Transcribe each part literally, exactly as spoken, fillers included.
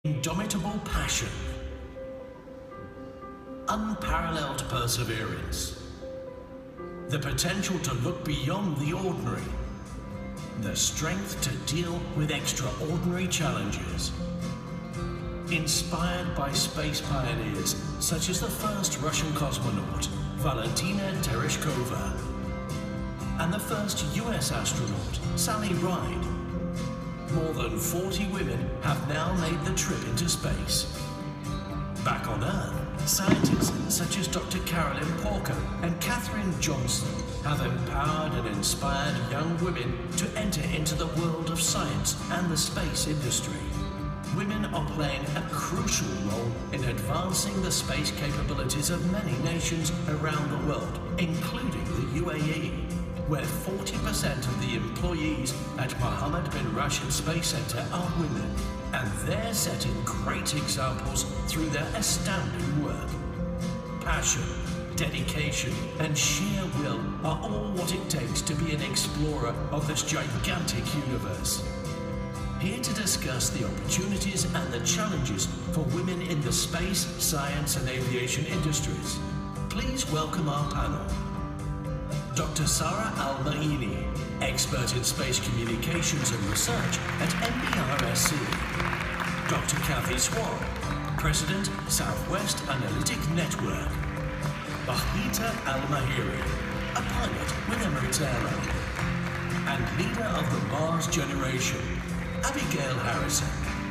Indomitable passion, unparalleled perseverance, the potential to look beyond the ordinary, the strength to deal with extraordinary challenges. Inspired by space pioneers such as the first Russian cosmonaut, Valentina Tereshkova, and the first U S astronaut, Sally Ride, more than forty women have now made the trip into space. Back on Earth, scientists such as Doctor Carolyn Porco and Catherine Johnson have empowered and inspired young women to enter into the world of science and the space industry. Women are playing a crucial role in advancing the space capabilities of many nations around the world, including the U A E, where forty percent of the employees at Mohammed bin Rashid Space Center are women, and they're setting great examples through their astounding work. Passion, dedication, and sheer will are all what it takes to be an explorer of this gigantic universe. Here to discuss the opportunities and the challenges for women in the space, science, and aviation industries, please welcome our panel. Doctor Sara Al-Maeeni, expert in space communications and research at M B R S C. Doctor Cathy Swan, President, Southwest Analytic Network. Bakhita Al-Mheiri, a pilot with Emirates Airline. And leader of the Mars generation, Abigail Harrison.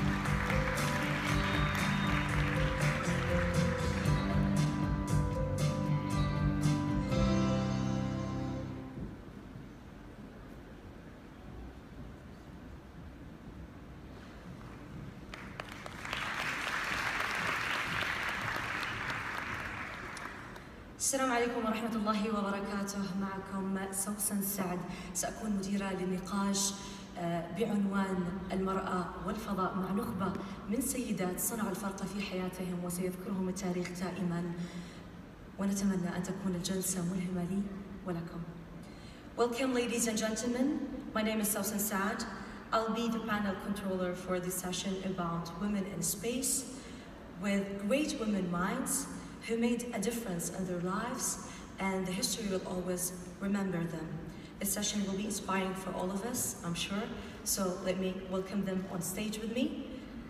السلام عليكم ورحمة الله وبركاته. معكم سوسن سعد. سأكون مديرة لنقاش بعنوان المرأة والفضاء مع نخبة من سيدات صنعوا الفرق في حياتهم وسيذكرهم التاريخ دائما، ونتمنى أن تكون الجلسة ملهمة لي ولكم. Welcome ladies and gentlemen, my name is Sawson Saad. I'll be the panel controller for this session about women in space with great women minds who made a difference in their lives, and the history will always remember them. This session will be inspiring for all of us, I'm sure, so let me welcome them on stage with me.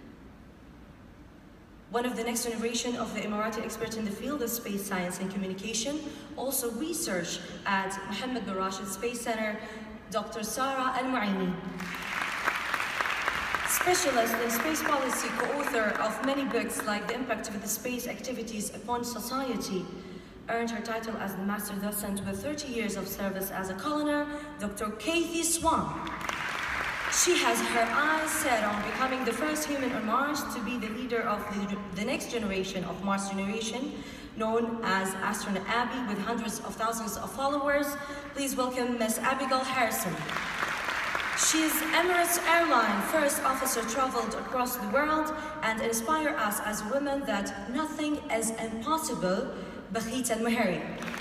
One of the next generation of the Emirati experts in the field of space science and communication, also research at Mohammed bin Rashid Space Center, Doctor Sara Al-Maeeni. Specialist in space policy, co-author of many books like The Impact of the Space Activities Upon Society, earned her title as the Master Docent with thirty years of service as a colonel, Doctor Cathy Swan. She has her eyes set on becoming the first human on Mars to be the leader of the, the next generation of Mars generation, known as Astronaut Abby, with hundreds of thousands of followers. Please welcome Miss Abigail Harrison. She's Emirates Airline first officer, traveled across the world and inspire us as women that nothing is impossible. Bakhita and Mheiri.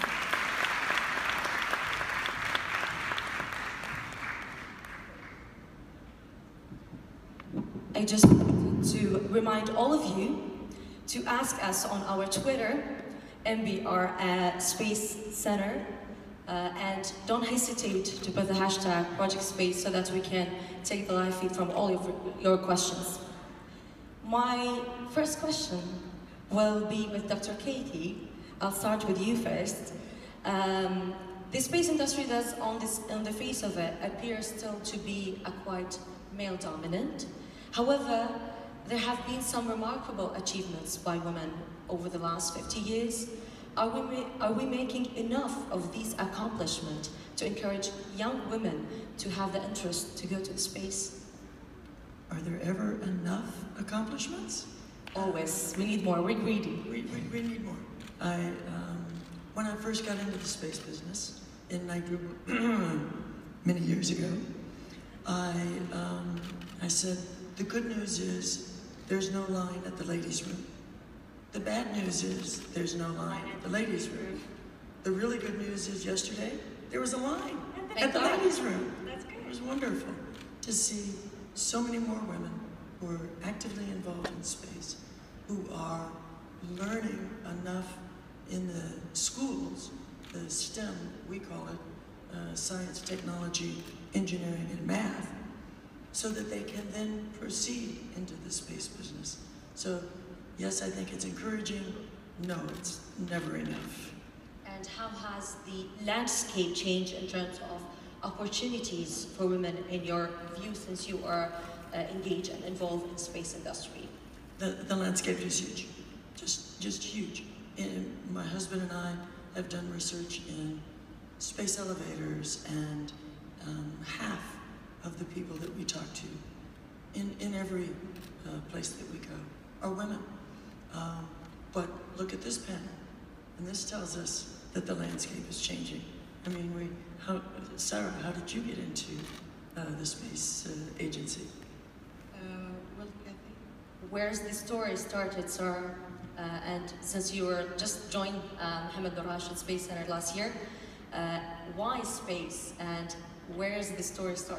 I just wanted to remind all of you to ask us on our Twitter, M B R uh, Space Center, uh, and don't hesitate to put the hashtag Project Space so that we can take the live feed from all of your questions. My first question will be with Doctor Cathy. I'll start with you first. Um, the space industry does, on, this, on the face of it, appears still to be a quite male-dominant. However, there have been some remarkable achievements by women over the last fifty years. Are we, are we making enough of these accomplishments to encourage young women to have the interest to go to space? Are there ever enough accomplishments? Always. We need more. We're greedy. We, we, we need more. I, um, when I first got into the space business in night group many years ago, I, um, I said, the good news is there's no line at the ladies' room. The bad news is there's no line at the ladies' room. The really good news is yesterday there was a line at the ladies' room. That's great. It was wonderful to see so many more women who are actively involved in space, who are learning enough in the schools, the STEM, we call it, uh, science, technology, engineering, and math, so that they can then proceed into the space business. So, yes, I think it's encouraging. No, it's never enough. And how has the landscape changed in terms of opportunities for women in your view, since you are uh, engaged and involved in space industry? The, the landscape is huge, just, just huge. And my husband and I have done research in space elevators, and um, half of the people that we talk to in, in every uh, place that we go are women. Um, but look at this panel, and this tells us that the landscape is changing. I mean, we, how, Sara, how did you get into uh, the space uh, agency? Uh, well, Cathy, Where's the story started, Sara? Uh, and since you were just joined uh, Mohammed Rashid Space Center last year, uh, why space and where's the story start?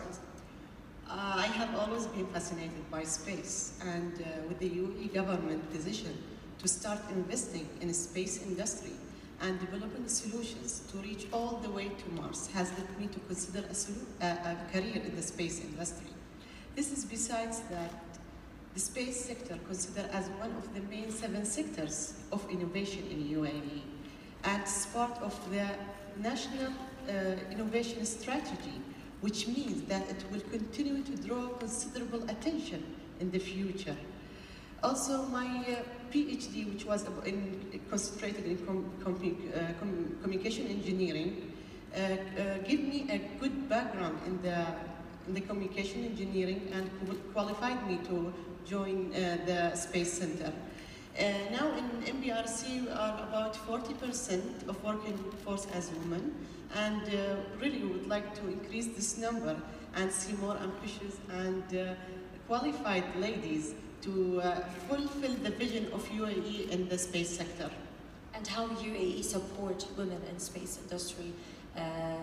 uh, I have always been fascinated by space, and uh, with the U A E government decision to start investing in the space industry and developing solutions to reach all the way to Mars has led me to consider a, solu- a, a career in the space industry. This is besides that the space sector considered as one of the main seven sectors of innovation in U A E, and it's part of the national uh, innovation strategy, which means that it will continue to draw considerable attention in the future. Also, my uh, PhD, which was in, concentrated in com com uh, com communication engineering, uh, uh, gave me a good background in the, in the communication engineering and qualified me to join uh, the Space Center. Uh, now in M B R C, we are about forty percent of working force as women, and uh, really would like to increase this number and see more ambitious and uh, qualified ladies to uh, fulfill the vision of U A E in the space sector. And how U A E support women in space industry, uh,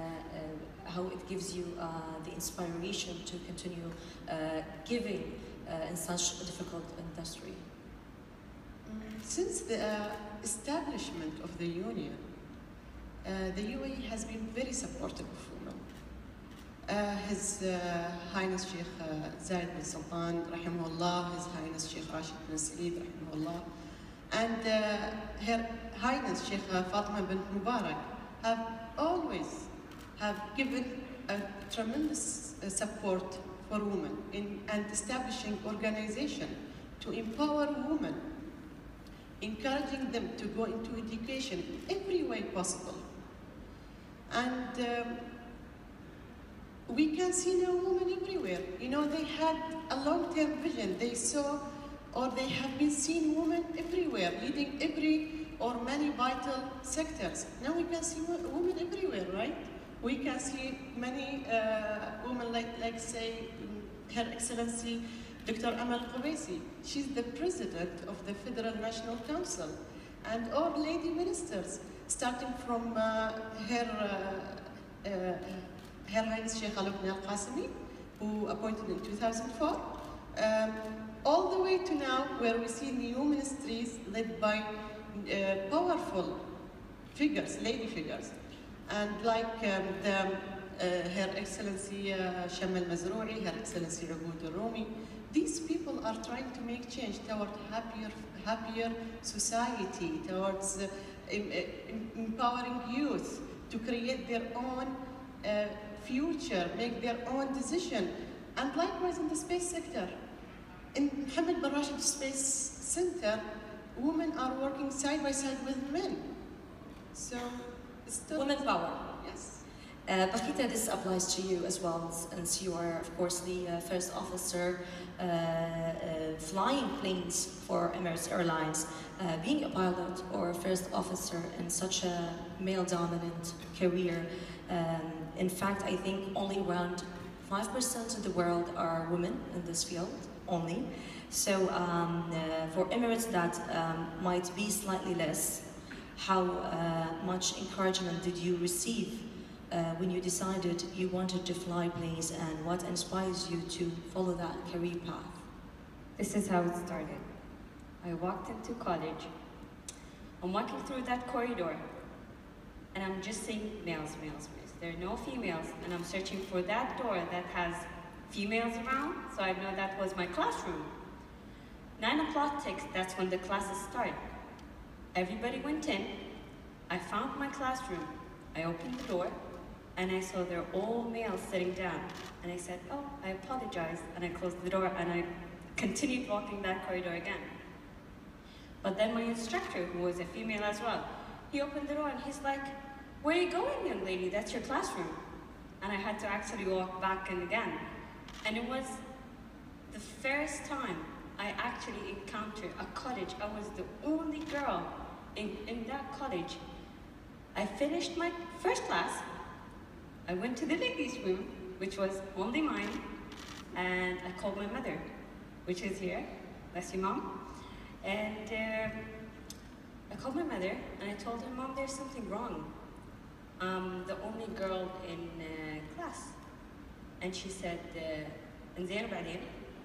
uh, how it gives you uh, the inspiration to continue uh, giving uh, in such a difficult industry? Since the uh, establishment of the union, uh, the U A E has been very supportive of women. Uh, His uh, Highness Sheikh uh, Zayed bin Sultan, rahimahullah, His Highness Sheikh Rashid bin Said, rahimahullah, and uh, Her Highness Sheikh uh, Fatima bin Mubarak have always have given a tremendous uh, support for women in and establishing organization to empower women, encouraging them to go into education in every way possible. And um, we can see now women everywhere. You know, they had a long-term vision. They saw, or they have been seeing women everywhere, leading every or many vital sectors. Now we can see women everywhere, right? We can see many uh, women, like, like say, Her Excellency Doctor Amal Qubaisi. She's the president of the Federal National Council, and all lady ministers, starting from uh, her, uh, uh, Her Highness Sheikh Alubni Al-Qasimi, who appointed in two thousand four, um, all the way to now, where we see new ministries led by uh, powerful figures, lady figures, and like um, the, uh, Her Excellency uh, Shamal Mazrouri, Her Excellency Aboud Al-Rumi. These people are trying to make change toward happier, happier society, towards uh, em em empowering youth to create their own uh, future, make their own decision, and likewise in the space sector. In Mohammed bin Rashid Space Center, women are working side by side with men. So, it's still Women power. Yes. Uh, Bakhita, this applies to you as well, since you are, of course, the uh, first officer uh, uh, flying planes for Emirates Airlines. Uh, being a pilot or a first officer in such a male-dominant career, um, in fact, I think only around five percent of the world are women in this field, only. So um, uh, for Emirates, that um, might be slightly less. How uh, much encouragement did you receive Uh, when you decided you wanted to fly planes, and what inspires you to follow that career path? This is how it started. I walked into college. I'm walking through that corridor, and I'm just seeing males, males, males. There are no females, and I'm searching for that door that has females around, so I know that was my classroom. Nine o'clock ticks, that's when the classes start. Everybody went in. I found my classroom. I opened the door, and I saw they're all males sitting down. And I said, oh, I apologize, and I closed the door, and I continued walking that corridor again. But then my instructor, who was a female as well, he opened the door and he's like, where are you going, young lady? That's your classroom. And I had to actually walk back in again. And it was the first time I actually encountered a college. I was the only girl in, in that college. I finished my first class. I went to the ladies' room, which was only mine, and I called my mother, which is here. Bless you, Mom. And uh, I called my mother, and I told her, Mom, there's something wrong. I'm the only girl in uh, class. And she said, "Nzeen بعدين?"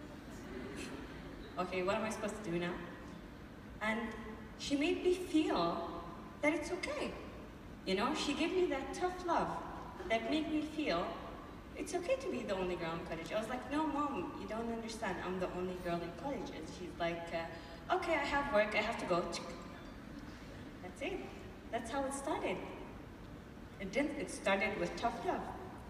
Okay, what am I supposed to do now? And she made me feel that it's okay. You know, she gave me that tough love that made me feel it's okay to be the only girl in college. I was like, no, Mom, you don't understand. I'm the only girl in college. And she's like, uh, okay, I have work, I have to go. That's it. That's how it started. It didn't, it started with tough love.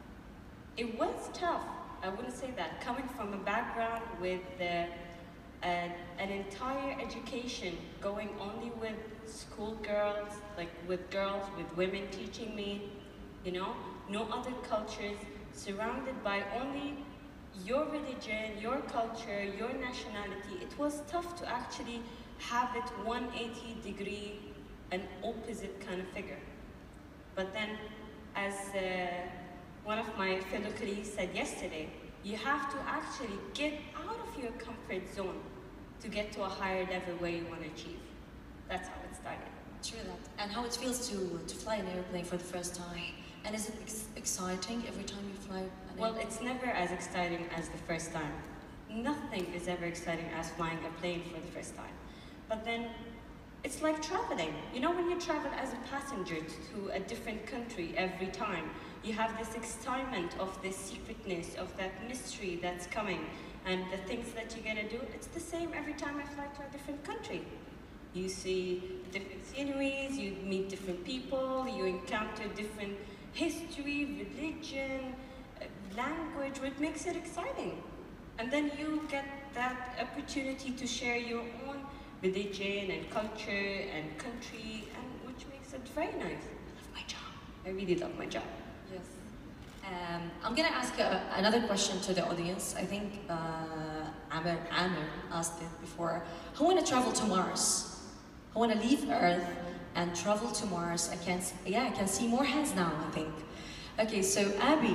It was tough, I wouldn't say that. Coming from a background with uh, an, an entire education, going only with schoolgirls, like with girls, with women teaching me, you know, no other cultures, surrounded by only your religion, your culture, your nationality. It was tough to actually have it one hundred eighty degree, an opposite kind of figure. But then, as uh, one of my fellow colleagues said yesterday, you have to actually get out of your comfort zone to get to a higher level where you want to achieve. That's how it started. True that. And how it feels to, to fly an airplane for the first time. And is it ex exciting every time you fly an Well, airplane? it's never as exciting as the first time. Nothing is ever exciting as flying a plane for the first time. But then, it's like traveling. You know, when you travel as a passenger to a different country every time, you have this excitement of this secretness, of that mystery that's coming, and the things that you're gonna do. It's the same every time I fly to a different country. You see different sceneries, you meet different people, you encounter different history, religion, uh, language, which makes it exciting. And then you get that opportunity to share your own religion and culture and country, and which makes it very nice. I love my job. I really love my job. Yes. Um, I'm gonna ask uh, another question to the audience. I think uh, Amir, Amir asked it before. Who wanna travel to Mars? Who wanna leave Earth and travel to Mars? I can, yeah, I can see more hands now, I think. Okay, so Abby,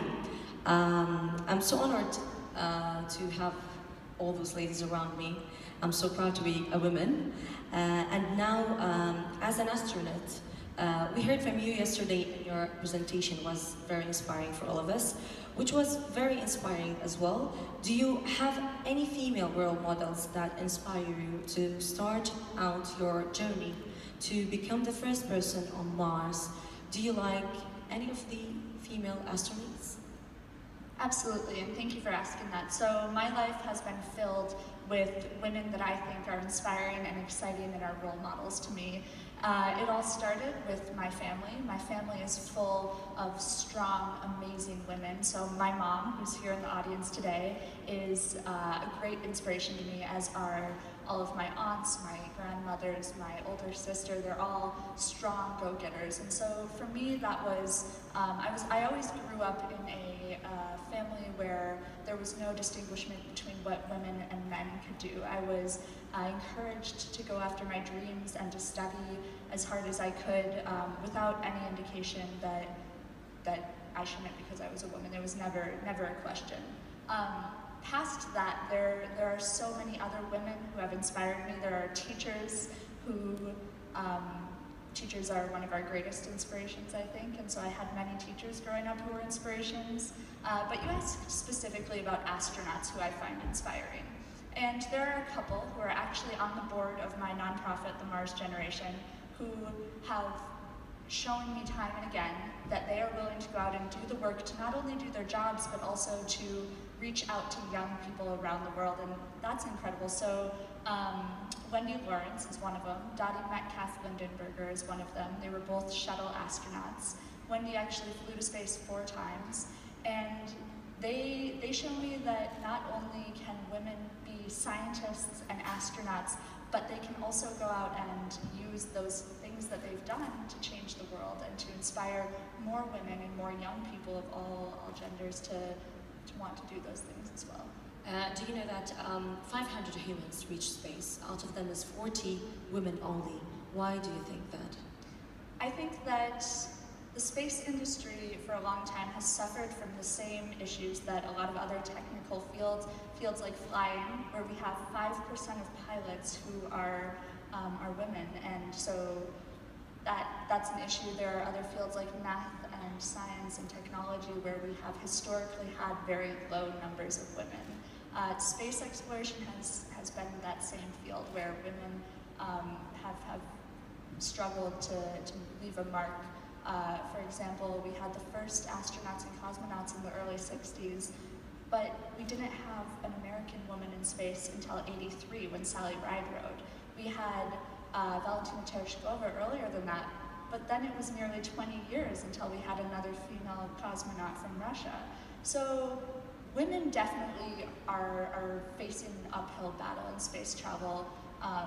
um, I'm so honored uh, to have all those ladies around me. I'm so proud to be a woman. Uh, and now, um, as an astronaut, uh, we heard from you yesterday in your presentation was very inspiring for all of us, which was very inspiring as well. Do you have any female role models that inspire you to start out your journey to become the first person on Mars? Do you like any of the female astronauts? Absolutely, and thank you for asking that. So my life has been filled with women that I think are inspiring and exciting and are role models to me. Uh, it all started with my family. My family is full of strong, amazing women. So my mom, who's here in the audience today, is uh, a great inspiration to me, as are all of my aunts, my grandmothers, my older sister. They're all strong go-getters. And so for me, that was, um, I was, I always grew up in a uh, family where there was no distinguishment between what women and men could do. I was uh, encouraged to go after my dreams and to study as hard as I could um, without any indication that, that I shouldn't because I was a woman. There was never, never a question. Um, Past that, there, there are so many other women who have inspired me. There are teachers who, um, teachers are one of our greatest inspirations, I think, and so I had many teachers growing up who were inspirations. Uh, but you asked specifically about astronauts who I find inspiring. And there are a couple who are actually on the board of my nonprofit, the Mars Generation, who have shown me time and again that they are willing to go out and do the work to not only do their jobs, but also to reach out to young people around the world, and that's incredible. So um, Wendy Lawrence is one of them. Dottie Metcalf Lindenberger is one of them. They were both shuttle astronauts. Wendy actually flew to space four times, and they, they show me that not only can women be scientists and astronauts, but they can also go out and use those things that they've done to change the world and to inspire more women and more young people of all, all genders to, to want to do those things as well. Uh, do you know that um, five hundred humans reach space? Out of them is forty women only. Why do you think that? I think that the space industry for a long time has suffered from the same issues that a lot of other technical fields, fields like flying, where we have five percent of pilots who are, um, are women, and so that, that's an issue. There are other fields like math and science and technology where we have historically had very low numbers of women. Uh, space exploration has, has been that same field where women um, have, have struggled to, to leave a mark. Uh, for example, we had the first astronauts and cosmonauts in the early sixties, but we didn't have an American woman in space until eighty-three when Sally Ride rode. We had uh, Valentina Tereshkova earlier than that, but then it was nearly twenty years until we had another female cosmonaut from Russia. So women definitely are, are facing an uphill battle in space travel. Um,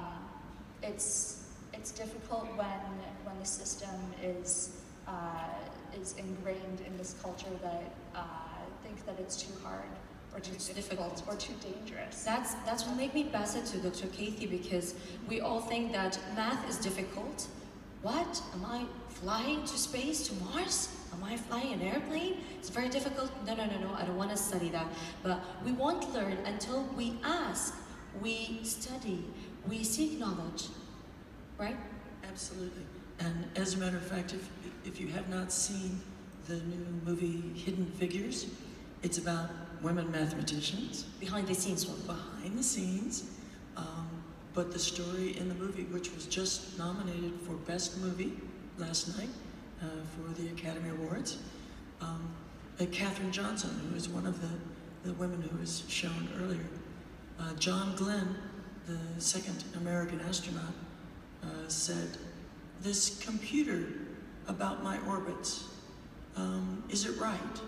it's, it's difficult when, when the system is Uh, is ingrained in this culture that uh, think that it's too hard or too it's difficult, difficult or too dangerous. That's, that's what made me pass it to Doctor Cathy, because we all think that math is difficult. What? Am I flying to space, to Mars? Am I flying an airplane? It's very difficult. No, no, no, no, I don't want to study that. But we won't learn until we ask, we study, we seek knowledge, right? Absolutely. And as a matter of fact, if, if you have not seen the new movie Hidden Figures, it's about women mathematicians. Behind the scenes one. Behind the scenes. Um, but the story in the movie, which was just nominated for Best Movie last night uh, for the Academy Awards, um, uh, Katherine Johnson, who is one of the, the women who was shown earlier. Uh, John Glenn, the second American astronaut, uh, said, "This computer about my orbits, um, is it right?"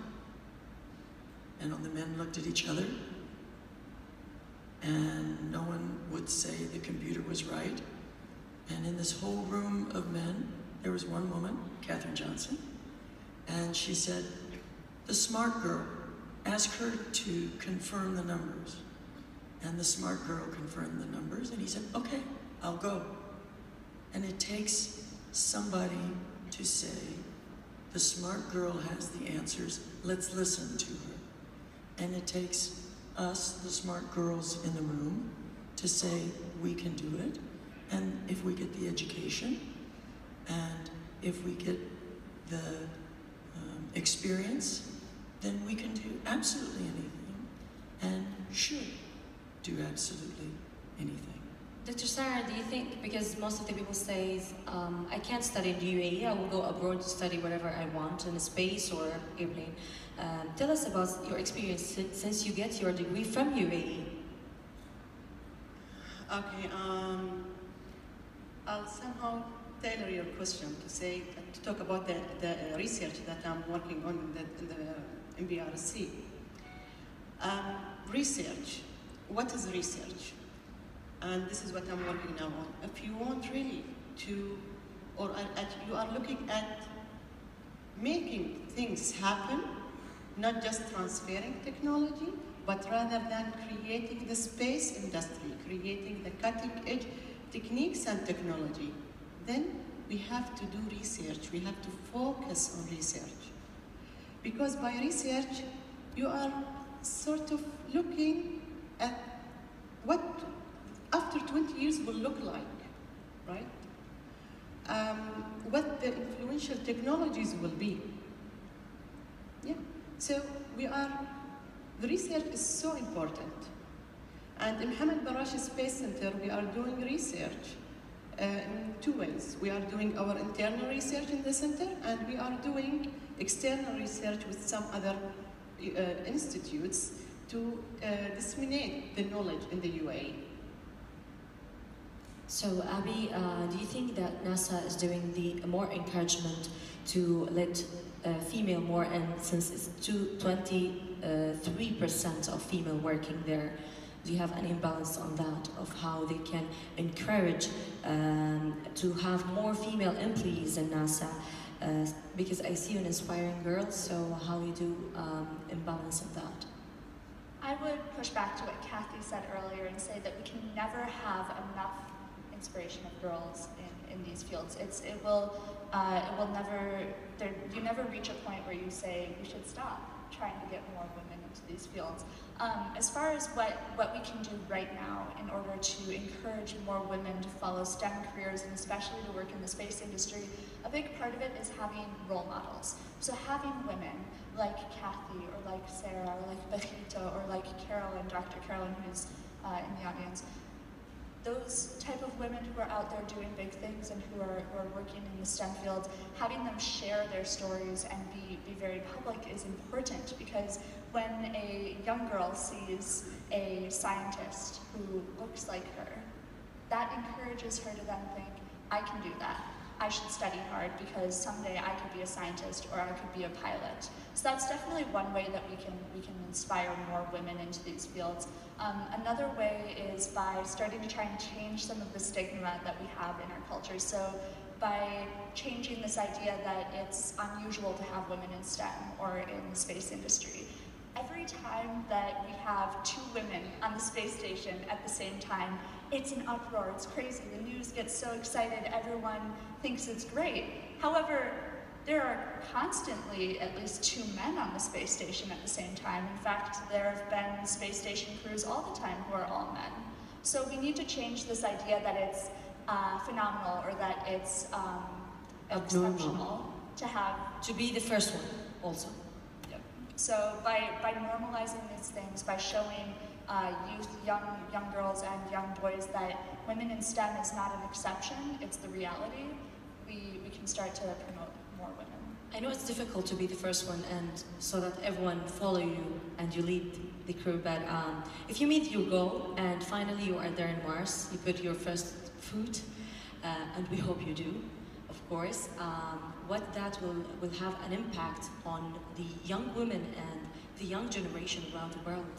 And all the men looked at each other, and no one would say the computer was right. And in this whole room of men, there was one woman, Katherine Johnson, and she said, "The smart girl, ask her to confirm the numbers." And the smart girl confirmed the numbers, and he said, "Okay, I'll go." And it takes somebody to say, the smart girl has the answers, let's listen to her. And it takes us, the smart girls in the room, to say, we can do it. And if we get the education, and if we get the um, experience, then we can do absolutely anything, and should do absolutely anything. Doctor Sara, do you think, because most of the people say, um, I can't study in the U A E, I will go abroad to study whatever I want in a space or airplane. Um, tell us about your experience since you get your degree from U A E. Okay, um, I'll somehow tailor your question to say, to talk about the, the research that I'm working on in the, in the M B R C. Um, research, what is research? And this is what I'm working now on. If you want really to, or at, you are looking at making things happen, not just transferring technology, but rather than creating the space industry, creating the cutting edge techniques and technology, then we have to do research. We have to focus on research. Because by research, you are sort of looking at what after twenty years will look like, right? Um, what the influential technologies will be. Yeah, so we are, the research is so important. And in Mohammed bin Rashid Space Center, we are doing research uh, in two ways. We are doing our internal research in the center, and we are doing external research with some other uh, institutes to uh, disseminate the knowledge in the U A E. So, Abby, uh, do you think that NASA is doing the more encouragement to let uh, female more, and since it's twenty-three percent of female working there, do you have an imbalance on that, of how they can encourage um, to have more female employees in NASA? Uh, because I see you an inspiring girl, so how you do um, imbalance of that? I would push back to what Cathy said earlier and say that we can never have enough inspiration of girls in, in these fields. It's, it will, uh, it will never, there, you never reach a point where you say we should stop trying to get more women into these fields. Um, as far as what, what we can do right now in order to encourage more women to follow STEM careers, and especially to work in the space industry, a big part of it is having role models. So having women like Cathy, or like Sara, or like Bakhita, or like Carolyn, Doctor Carolyn, who's uh, in the audience, those type of women who are out there doing big things and who are, who are working in the STEM fields, having them share their stories and be, be very public is important, because when a young girl sees a scientist who looks like her, that encourages her to then think, I can do that. I should study hard because someday I could be a scientist or I could be a pilot. So that's definitely one way that we can, we can inspire more women into these fields. Um, another way is by starting to try and change some of the stigma that we have in our culture. So by changing this idea that it's unusual to have women in STEM or in the space industry. Every time that we have two women on the space station at the same time, it's an uproar, it's crazy. The news gets so excited, everyone thinks it's great. However, there are constantly at least two men on the space station at the same time. In fact, there have been space station crews all the time who are all men. So we need to change this idea that it's uh, phenomenal, or that it's um, exceptional to have... To be the first one, also. Yep. So by, by normalizing these things, by showing uh, youth, young, young girls and young boys that women in STEM is not an exception, it's the reality, we, we can start to promote more women. I know it's difficult to be the first one, and so that everyone follow you and you lead the crew, but um, if you meet your goal and finally you are there in Mars, you put your first foot, uh, and we hope you do, of course, um, what that will, will have an impact on the young women and the young generation around the world.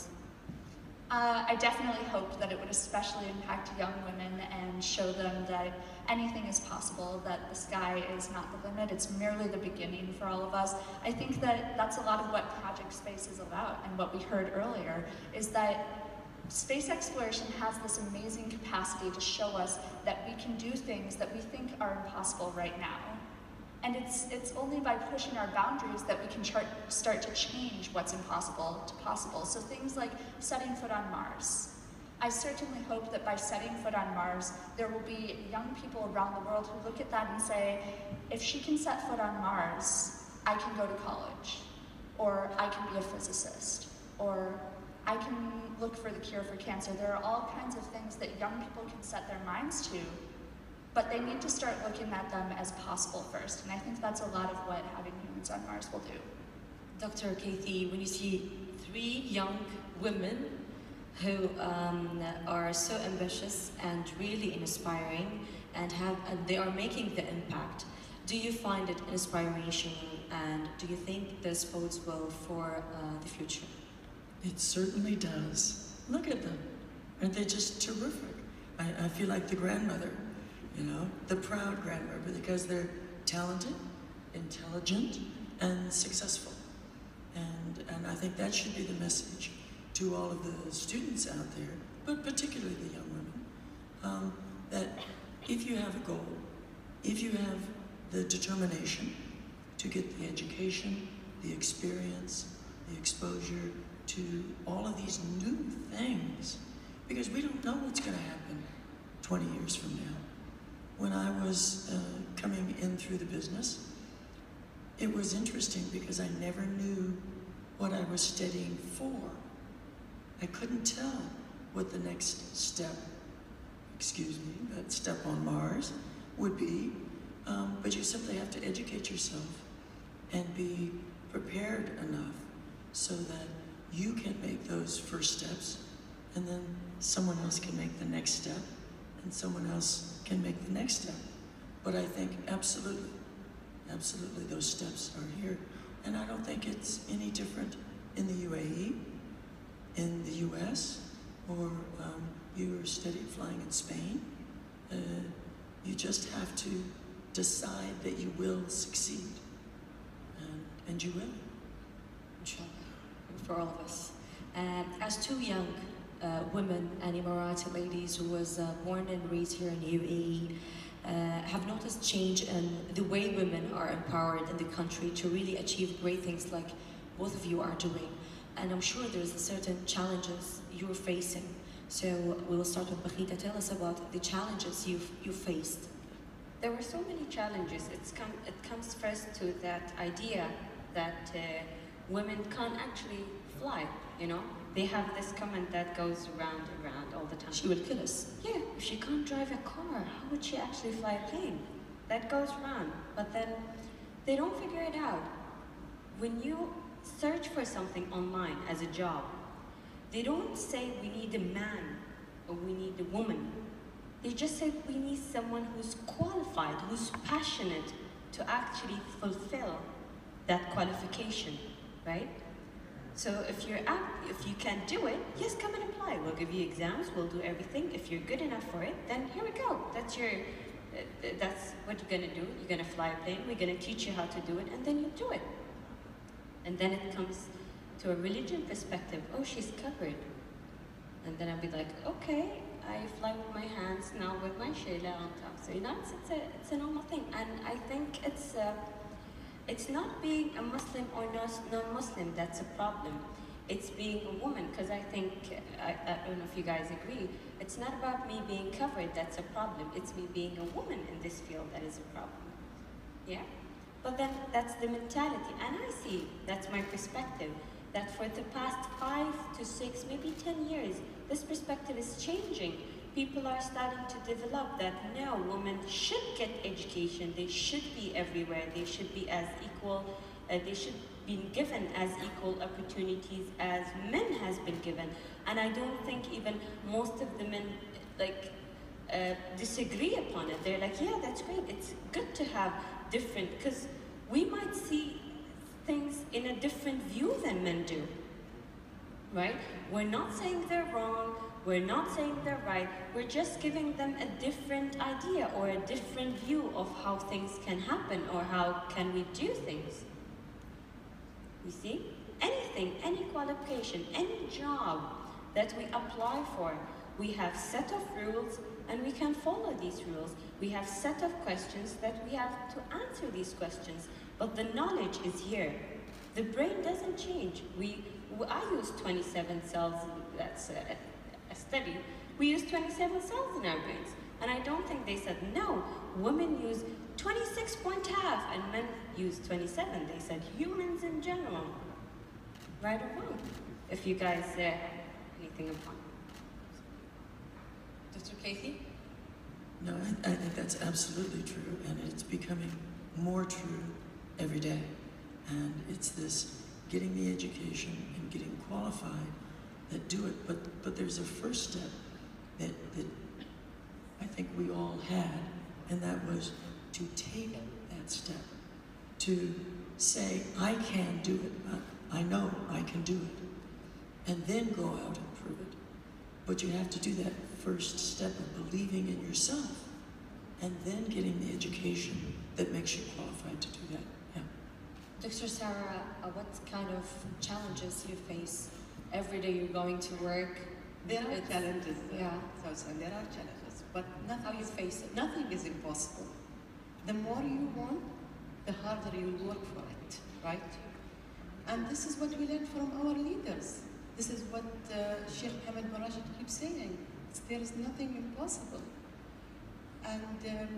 Uh, I definitely hope that it would especially impact young women and show them that anything is possible, that the sky is not the limit, it's merely the beginning for all of us. I think that that's a lot of what Project Space is about, and what we heard earlier, is that space exploration has this amazing capacity to show us that we can do things that we think are impossible right now. And it's, it's only by pushing our boundaries that we can chart, start to change what's impossible to possible. So things like setting foot on Mars. I certainly hope that by setting foot on Mars, there will be young people around the world who look at that and say, if she can set foot on Mars, I can go to college, or I can be a physicist, or I can look for the cure for cancer. There are all kinds of things that young people can set their minds to, but they need to start looking at them as possible first. And I think that's a lot of what having humans on Mars will do. Doctor Cathy, when you see three young women who um, are so ambitious and really inspiring, and have and they are making the impact, do you find it inspirational, and do you think this bodes well for uh, the future? It certainly does. Look at them. Aren't they just terrific? I, I feel like the grandmother, you know, the proud grandmother, because they're talented, intelligent, and successful. And, and I think that should be the message to all of the students out there, but particularly the young women, um, that if you have a goal, if you have the determination to get the education, the experience, the exposure to all of these new things, because we don't know what's going to happen twenty years from now. When I was uh, coming in through the business, it was interesting because I never knew what I was studying for. I couldn't tell what the next step, excuse me, that step on Mars would be, um, but you simply have to educate yourself and be prepared enough so that you can make those first steps, and then someone else can make the next step, and someone else can make the next step. But I think absolutely, absolutely those steps are here. And I don't think it's any different in the U A E, in the U S, or um, you studied flying in Spain. Uh, you just have to decide that you will succeed, and, and you will. Inshallah, for all of us. And as two young uh, women and Emirati ladies who was uh, born and raised here in U A E, uh, have noticed change in the way women are empowered in the country to really achieve great things like both of you are doing. And I'm sure there's certain challenges you're facing. So we'll start with Bakhita. Tell us about the challenges you've, you faced. There were so many challenges. It's come, it comes first to that idea that uh, women can't actually fly, you know? They have this comment that goes round and round all the time. She will kill us. Yeah, if she can't drive a car, how would she actually fly a plane? That goes round, but then they don't figure it out. When you search for something online as a job, they don't say we need a man or we need a woman. They just say we need someone who's qualified, who's passionate to actually fulfill that qualification, right? So if you're up, if you can do it, yes, come and apply. We'll give you exams, we'll do everything. If you're good enough for it, then here we go. That's your, uh, that's what you're gonna do. You're gonna fly a plane, we're gonna teach you how to do it, and then you do it. And then it comes to a religion perspective. Oh, she's covered. And then I'll be like, okay, I fly with my hands, now with my shayla on top. So, you know, it's, it's, a, it's a normal thing. And I think it's, uh, it's not being a Muslim or non-Muslim that's a problem. It's being a woman, because I think, I, I don't know if you guys agree, it's not about me being covered that's a problem. It's me being a woman in this field that is a problem. Yeah? But then that's the mentality. And I see, that's my perspective, that for the past five to six, maybe ten years, this perspective is changing. People are starting to develop that now women should get education, they should be everywhere, they should be as equal, uh, they should be given as equal opportunities as men has been given. And I don't think even most of the men like uh, disagree upon it. They're like, yeah, that's great, it's good to have different, because we might see things in a different view than men do, right? We're not saying they're wrong, we're not saying they're right, we're just giving them a different idea or a different view of how things can happen or how can we do things. You see? Anything, any qualification, any job that we apply for, we have set of rules and we can follow these rules. We have set of questions that we have to answer these questions, but the knowledge is here. The brain doesn't change. We, I use twenty-seven cells, that's a, a study. We use twenty-seven cells in our brains. And I don't think they said, no, women use twenty-six point half and men use twenty-seven. They said humans in general. Right or wrong? If you guys uh, anything upon. Doctor Cathy? No, I, I think that's absolutely true, and it's becoming more true every day. And it's this getting the education and getting qualified that do it. But but there's a first step that, that I think we all had, and that was to take that step, to say, I can do it, I, I know I can do it, and then go out and prove it. But you have to do that first step of believing in yourself, and then getting the education that makes you qualified to do that. Yeah. Doctor Sara, uh, what kind of challenges you face every day you're going to work? There are It's- challenges, uh, yeah. Sawson, there are challenges, but nothing, How you face it? nothing is impossible. The more you want, the harder you work for it, right? And this is what we learn from our leaders. This is what uh, Sheikh Mohammed bin Rashid keeps saying. It's, there is nothing impossible. And um,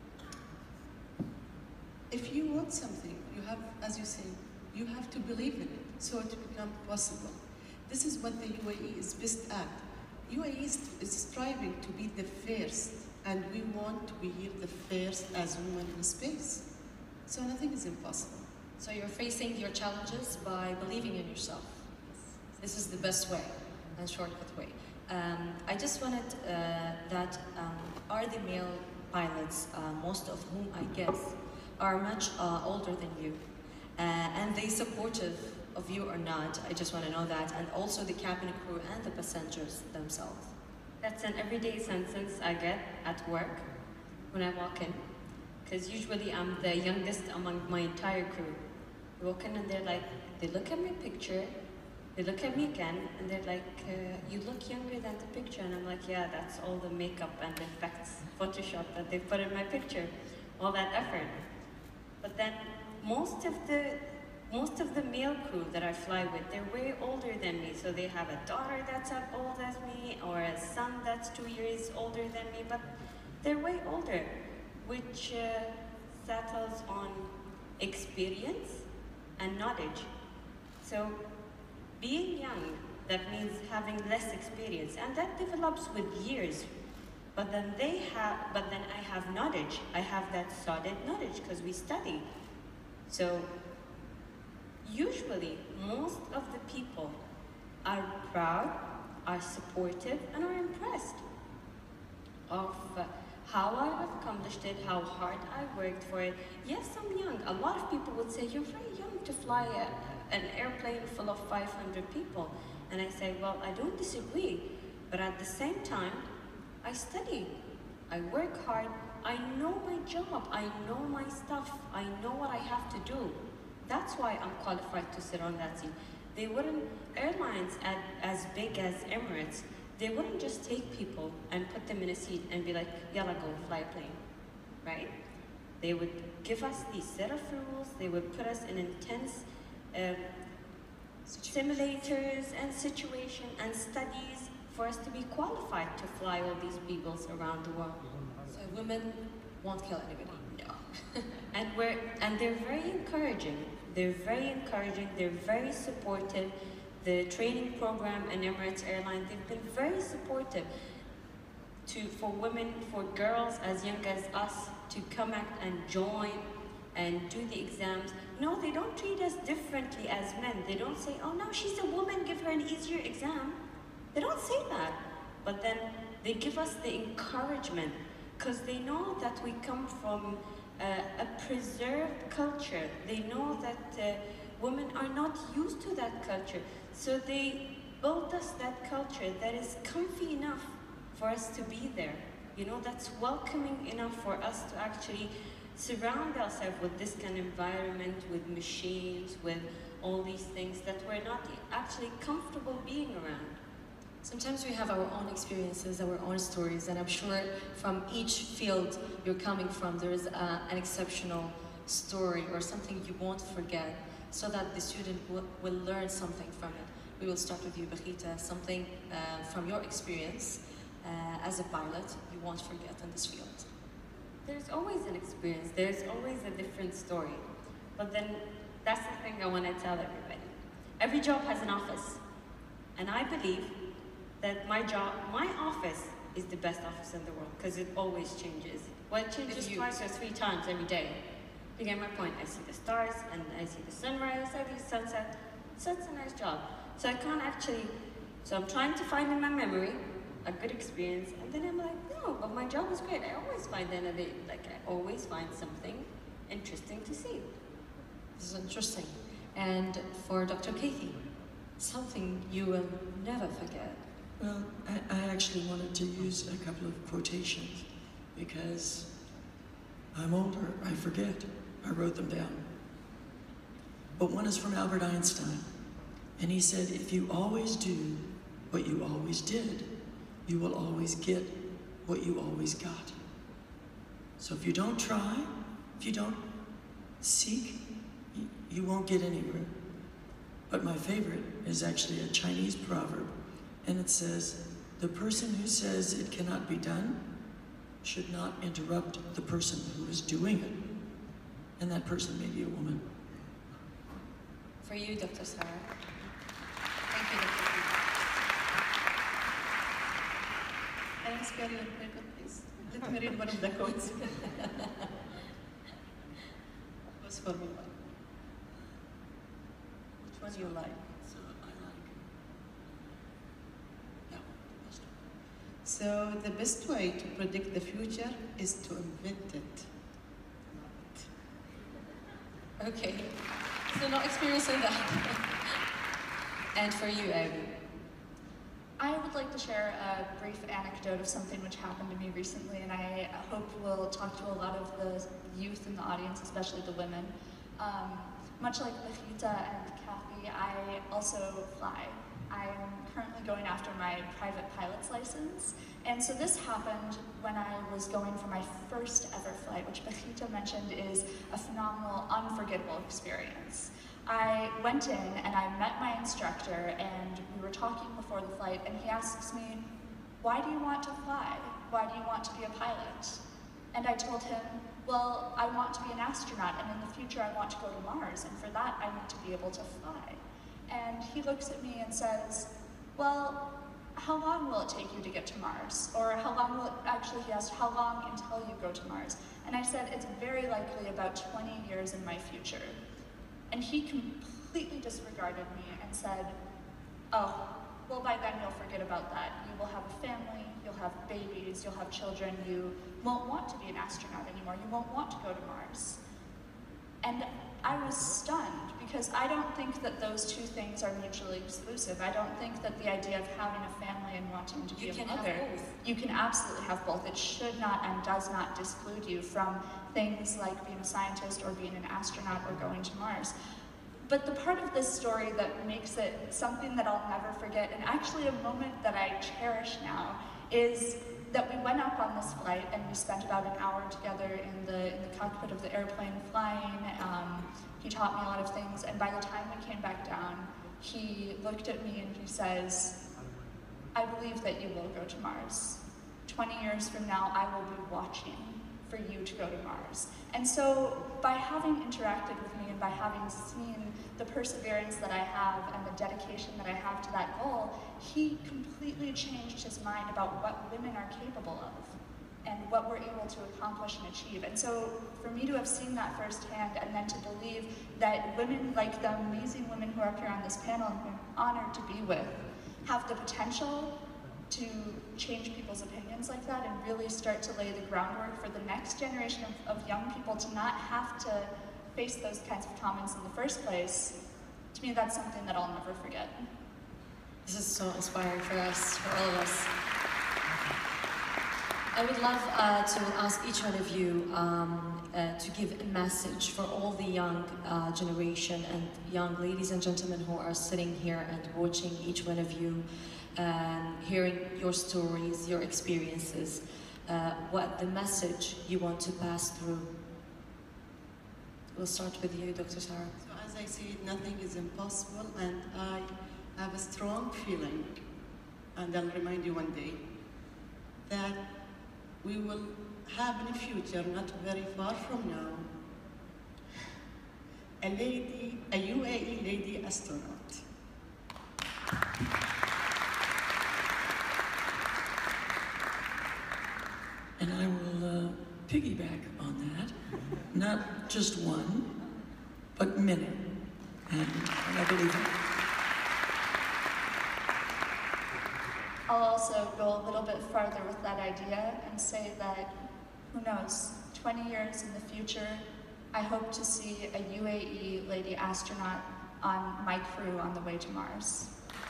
if you want something, you have, as you say, you have to believe in it so it becomes possible. This is what the U A E is best at. U A E is, is striving to be the first, and we want to be the first as women in space. So nothing is impossible. So you're facing your challenges by believing in yourself. This is the best way and shortcut way. Um, I just wanted uh, that um, are the male pilots, uh, most of whom I guess are much uh, older than you, uh, and they supportive of you or not? I just want to know that, and also the cabin crew and the passengers themselves. That's an everyday sentence I get at work when I walk in, because usually I'm the youngest among my entire crew. I walk in and they're like, they look at my picture, they look at me again, and they're like, uh, you look younger than the picture. And I'm like, yeah, that's all the makeup and effects, Photoshop that they put in my picture, all that effort. But then most of the most of the male crew that I fly with, they're way older than me. So they have a daughter that's as old as me, or a son that's two years older than me, but they're way older, which uh, settles on experience and knowledge. So being young, that means having less experience, and that develops with years. But then they have, but then I have knowledge. I have that solid knowledge because we study. So usually, most of the people are proud, are supportive, and are impressed of uh, how I accomplished it, how hard I worked for it. Yes, I'm young. A lot of people would say, you're very young to fly a, an airplane full of five hundred people. And I say, well, I don't disagree. But at the same time, I study. I work hard. I know my job. I know my stuff. I know what I have to do. That's why I'm qualified to sit on that seat. They wouldn't, airlines at, as big as Emirates, they wouldn't just take people and put them in a seat and be like, yalla, go fly a plane, right? They would give us these set of rules. They would put us in intense uh, simulators and situation and studies for us to be qualified to fly all these peoples around the world. So women won't kill anybody. No. and we're and they're very encouraging. They're very encouraging. They're very supportive. The training program in Emirates Airline, they've been very supportive to for women, for girls as young as us to come out and join and do the exams. No, they don't treat us differently as men. They don't say, oh no, she's a woman, give her an easier exam. They don't say that. But then they give us the encouragement because they know that we come from uh, a preserved culture. They know that uh, women are not used to that culture. So they built us that culture that is comfy enough for us to be there. You know, that's welcoming enough for us to actually surround ourselves with this kind of environment, with machines, with all these things that we're not actually comfortable being around. Sometimes we have our own experiences, our own stories, and I'm sure from each field you're coming from, there is uh, an exceptional story or something you won't forget, so that the student will, will learn something from it. We will start with you, Bakhita, something uh, from your experience uh, as a pilot you won't forget in this field. There's always an experience, there's always a different story. But then that's the thing I want to tell everybody. Every job has an office. And I believe that my job, my office is the best office in the world because it always changes. Well, it changes twice or three times every day. You get my point. I see the stars and I see the sunrise, I see the sunset. So it's a nice job. So I can't actually, so I'm trying to find in my memory a good experience, and then I'm like, no, but my job is great. I always find the end of it, like I always find something interesting to see. This is interesting. And for Doctor Cathy, something you will never forget. Well, I, I actually wanted to use a couple of quotations because I'm older, I forget. I wrote them down. But one is from Albert Einstein, and he said, if you always do what you always did, you will always get what you always got. So if you don't try, if you don't seek, you, you won't get anywhere. But my favorite is actually a Chinese proverb, and it says, the person who says it cannot be done should not interrupt the person who is doing it. And that person may be a woman. For you, Doctor Sara. Thank you, Doctor Can I spare your paper, please? Let me read one of the quotes. Was for me one. Which one do you like? So I like that one the best one. So the best way to predict the future is to invent it. Okay, so not experiencing that. And for you, Abby? I would like to share a brief anecdote of something which happened to me recently, and I hope will talk to a lot of the youth in the audience, especially the women. Um, much like Bakhita and Cathy, I also fly. I am currently going after my private pilot's license, and so this happened when I was going for my first ever flight, which Bakhita mentioned is a phenomenal, unforgettable experience. I went in and I met my instructor, and we were talking before the flight, and he asks me, "Why do you want to fly? Why do you want to be a pilot?" And I told him, "Well, I want to be an astronaut, and in the future I want to go to Mars, and for that I need to be able to fly." And he looks at me and says, "Well, how long will it take you to get to Mars?" Or how long will it, actually he asked, "How long until you go to Mars?" And I said, "It's very likely about twenty years in my future." And he completely disregarded me and said, "Oh, well by then you'll forget about that. You will have a family, you'll have babies, you'll have children, you won't want to be an astronaut anymore, you won't want to go to Mars." And I was stunned, because I don't think that those two things are mutually exclusive. I don't think that the idea of having a family and wanting to be You a can mother, have both. you can absolutely have both. It should not and does not disclude you from things like being a scientist or being an astronaut or going to Mars. But the part of this story that makes it something that I'll never forget, and actually a moment that I cherish now, is that we went up on this flight and we spent about an hour together in the, in the cockpit of the airplane flying. Um, he taught me a lot of things, and by the time we came back down, he looked at me and he says, "I believe that you will go to Mars. twenty years from now, I will be watching for you to go to Mars." And so by having interacted with me and by having seen the perseverance that I have and the dedication that I have to that goal, he completely changed his mind about what women are capable of and what we're able to accomplish and achieve. And so for me to have seen that firsthand, and then to believe that women like the amazing women who are up here on this panel and who I'm honored to be with have the potential to change people's opinions like that and really start to lay the groundwork for the next generation of, of young people to not have to face those kinds of comments in the first place, to me that's something that I'll never forget. This is so inspiring for us, for all of us. I would love uh, to ask each one of you um, uh, to give a message for all the young uh, generation and young ladies and gentlemen who are sitting here and watching each one of you, um, hearing your stories, your experiences, uh, what the message you want to pass through. We'll start with you, Doctor Sara. So as I see it, nothing is impossible, and I have a strong feeling, and I'll remind you one day, that we will have in the future, not very far from now, a lady, a U A E lady astronaut. And I will uh, piggyback on that. Not just one, but many. And, and I believe it. I'll also go a little bit farther with that idea and say that, who knows, twenty years in the future, I hope to see a U A E lady astronaut on my crew on the way to Mars.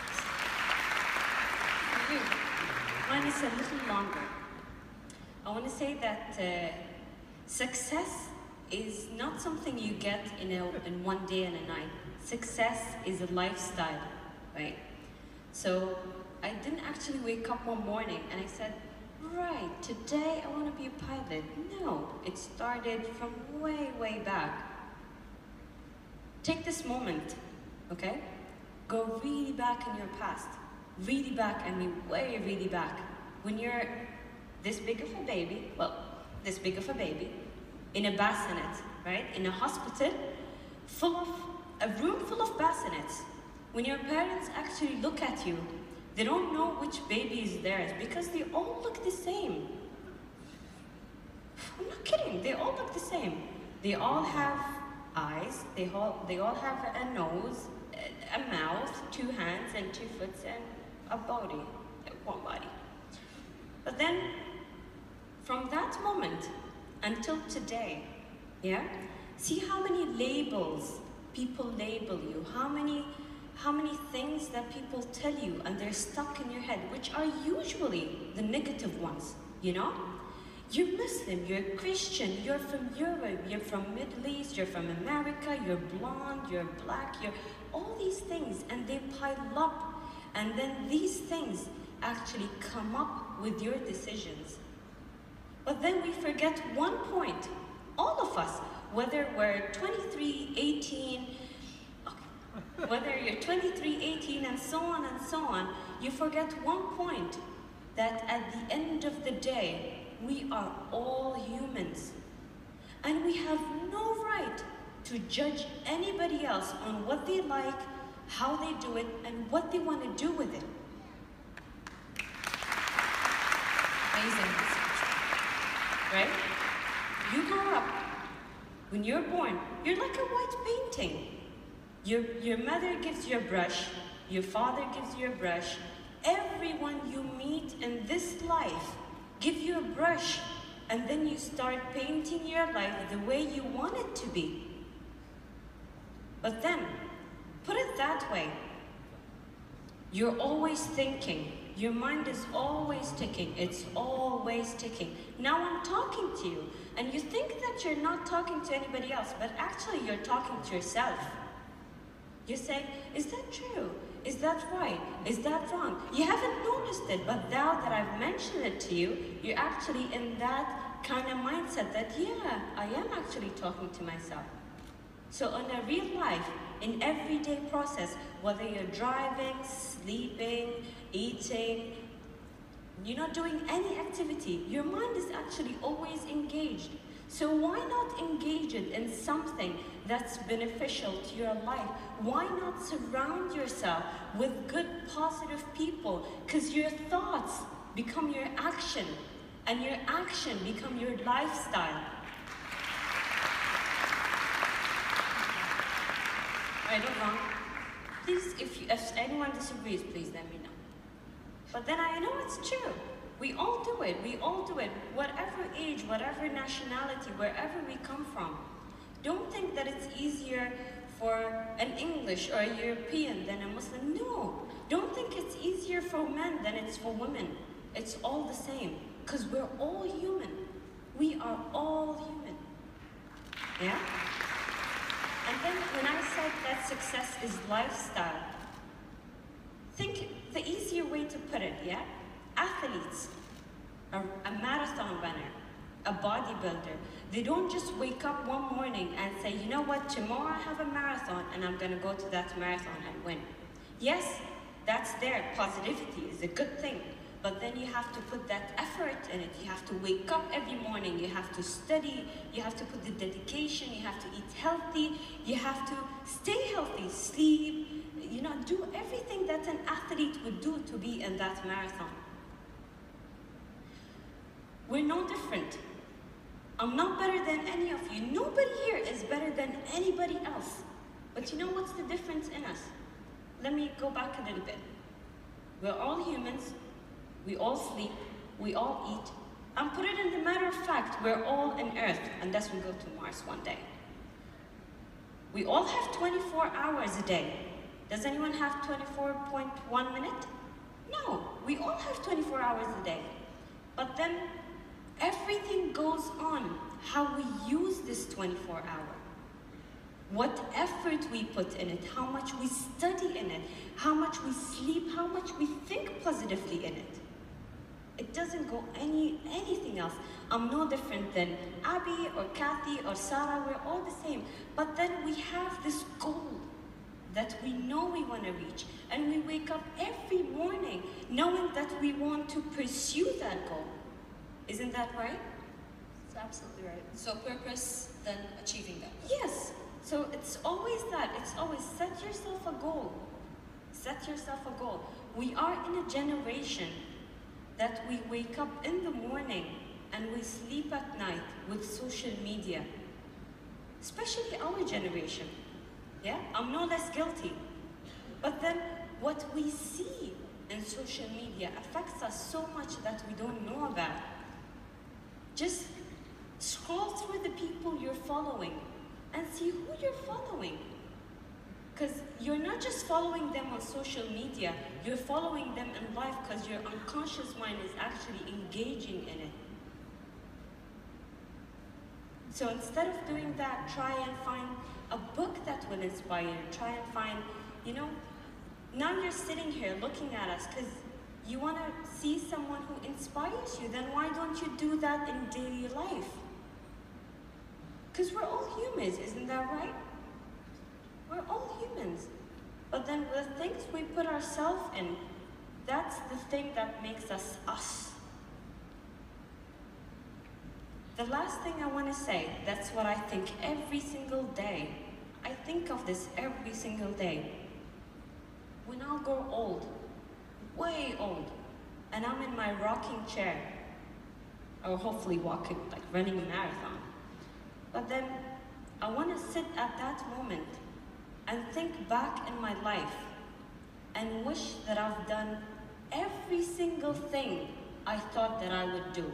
For you, mine is a little longer. I want to say that uh, success is not something you get in, a, in one day and a night. Success is a lifestyle, right? So I didn't actually wake up one morning and I said, right, today I want to be a pilot. No, it started from way, way back. Take this moment, okay? Go really back in your past. Really back, I mean way really back. When you're this big of a baby, well, this big of a baby, in a bassinet, right? In a hospital, full of, a room full of bassinets. When your parents actually look at you They don't know which baby is theirs because they all look the same. I'm not kidding, they all look the same. They all have eyes, they all, they all have a nose, a mouth, two hands and two foot and a body, one body. But then, from that moment until today, yeah, see how many labels people label you, how many, how many things that people tell you and they're stuck in your head, which are usually the negative ones, you know? You're Muslim, you're Christian, you're from Europe, you're from Middle East, you're from America, you're blonde, you're black, you're all these things, and they pile up. And then these things actually come up with your decisions. But then we forget one point, all of us, whether we're twenty-three, eighteen, okay, whether you're twenty-three, eighteen, and so on and so on, you forget one point, that at the end of the day, we are all humans. And we have no right to judge anybody else on what they like, how they do it, and what they want to do with it. Amazing. Right? You grow up, when you're born, you're like a white painting. Your, your mother gives you a brush, your father gives you a brush, everyone you meet in this life give you a brush, and then you start painting your life the way you want it to be. But then, put it that way, you're always thinking, your mind is always ticking, it's always ticking. Now I'm talking to you, and you think that you're not talking to anybody else, but actually you're talking to yourself. You say, is that true? Is that right? Is that wrong? You haven't noticed it, but now that I've mentioned it to you, you're actually in that kind of mindset that, yeah, I am actually talking to myself. So in a real life, in everyday process, whether you're driving, sleeping, eating, you're not doing any activity, your mind is actually always engaged. So why not engage it in something that's beneficial to your life? Why not surround yourself with good, positive people? Because your thoughts become your action, and your action become your lifestyle. Right or wrong? Please, if, you, if anyone disagrees, please let me know. But then I know it's true. We all do it, we all do it, whatever age, whatever nationality, wherever we come from. Don't think that it's easier for an English or a European than a Muslim. No, don't think it's easier for men than it's for women. It's all the same, because we're all human. We are all human, yeah? And then when I said that success is lifestyle, think the easier way to put it, yeah? Athletes, a, a marathon runner, a bodybuilder, they don't just wake up one morning and say, you know what, tomorrow I have a marathon and I'm gonna go to that marathon and win. Yes, that's there, positivity is a good thing, but then you have to put that effort in it. You have to wake up every morning, you have to study, you have to put the dedication, you have to eat healthy, you have to stay healthy, sleep, you know, do everything that an athlete would do to be in that marathon. We're no different. I'm not better than any of you. Nobody here is better than anybody else. But you know what's the difference in us? Let me go back a little bit. We're all humans. We all sleep. We all eat. And put it in the matter of fact, we're all in Earth, unless we go to Mars one day. We all have twenty-four hours a day. Does anyone have twenty-four point one minutes? No, we all have twenty-four hours a day. But then, everything goes on how we use this twenty-four hour. What effort we put in it, how much we study in it, how much we sleep, how much we think positively in it. It doesn't go any anything else. I'm no different than Abby or Cathy or Sara, we're all the same. But then we have this goal that we know we want to reach, and we wake up every morning knowing that we want to pursue that goal. Isn't that right? That's absolutely right. So purpose, then achieving that. Yes. So it's always that. It's always set yourself a goal. Set yourself a goal. we are in a generation that we wake up in the morning and we sleep at night with social media. Especially our generation. Yeah, I'm no less guilty. But then what we see in social media affects us so much that we don't know about. Just scroll through the people you're following and see who you're following. Because you're not just following them on social media, you're following them in life because your unconscious mind is actually engaging in it. So instead of doing that, try and find a book that will inspire you. Try and find, you know, now you're sitting here looking at us because you want to see someone who inspires you. Then why don't you do that in daily life? Because we're all humans, isn't that right? We're all humans. But then the things we put ourselves in, that's the thing that makes us us. The last thing I want to say, that's what I think every single day. I think of this every single day. When I'll grow old, way old, and I'm in my rocking chair, or hopefully walking, like running a marathon. But then I want to sit at that moment and think back in my life and wish that I've done every single thing I thought that I would do.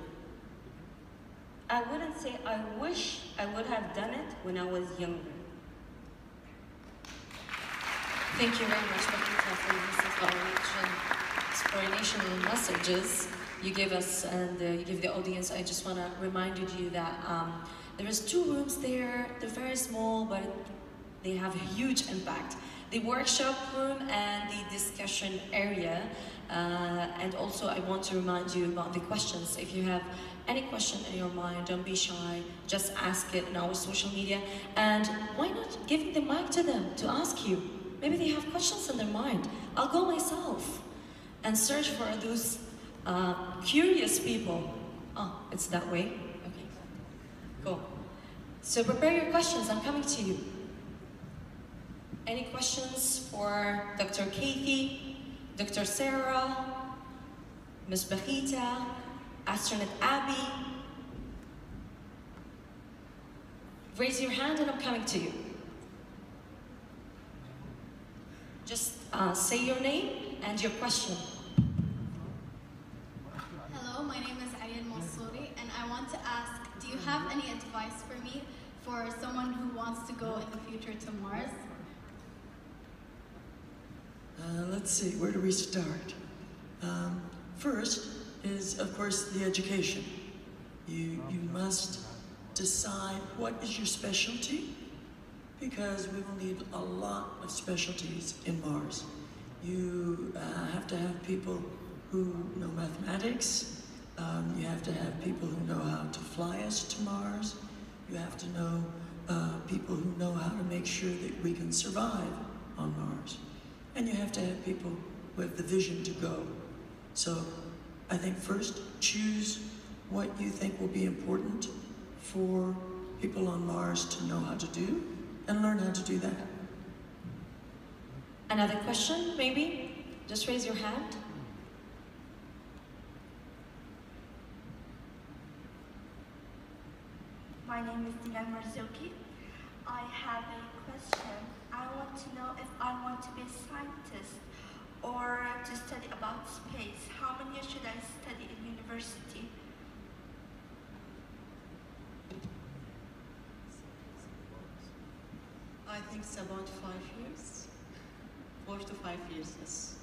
I wouldn't say I wish I would have done it when I was younger. Thank you very much, Bakhita, for these inspirational messages you gave us and uh, you give the audience. I just want to remind you that um, there is two rooms there. They're very small, but they have a huge impact. The workshop room and the discussion area. Uh, and also, I want to remind you about the questions. If you have any question in your mind, don't be shy. Just ask it in our social media. And why not give the mic to them to ask you? Maybe they have questions in their mind. I'll go myself and search for those uh, curious people. Oh, it's that way? Okay, cool. So prepare your questions, I'm coming to you. Any questions for Doctor Cathy, Doctor Sara, Miss Bakhita, Astronaut Abby? Raise your hand and I'm coming to you. Just uh, say your name and your question. Hello, my name is Ayan Mansouri, and I want to ask, do you have any advice for me for someone who wants to go in the future to Mars? Uh, let's see, where do we start? Um, first is, of course, the education. You, you must decide what is your specialty, because we will need a lot of specialties in Mars. You uh, have to have people who know mathematics. Um, you have to have people who know how to fly us to Mars. You have to know uh, people who know how to make sure that we can survive on Mars. And you have to have people who have the vision to go. So I think first, choose what you think will be important for people on Mars to know how to do, and learn how to do that. Another question, maybe? Just raise your hand. My name is Dilan Marzouki. I have a question. I want to know if I want to be a scientist or to study about space. How many years should I study in university? I think it's about five years. Four to five years, yes.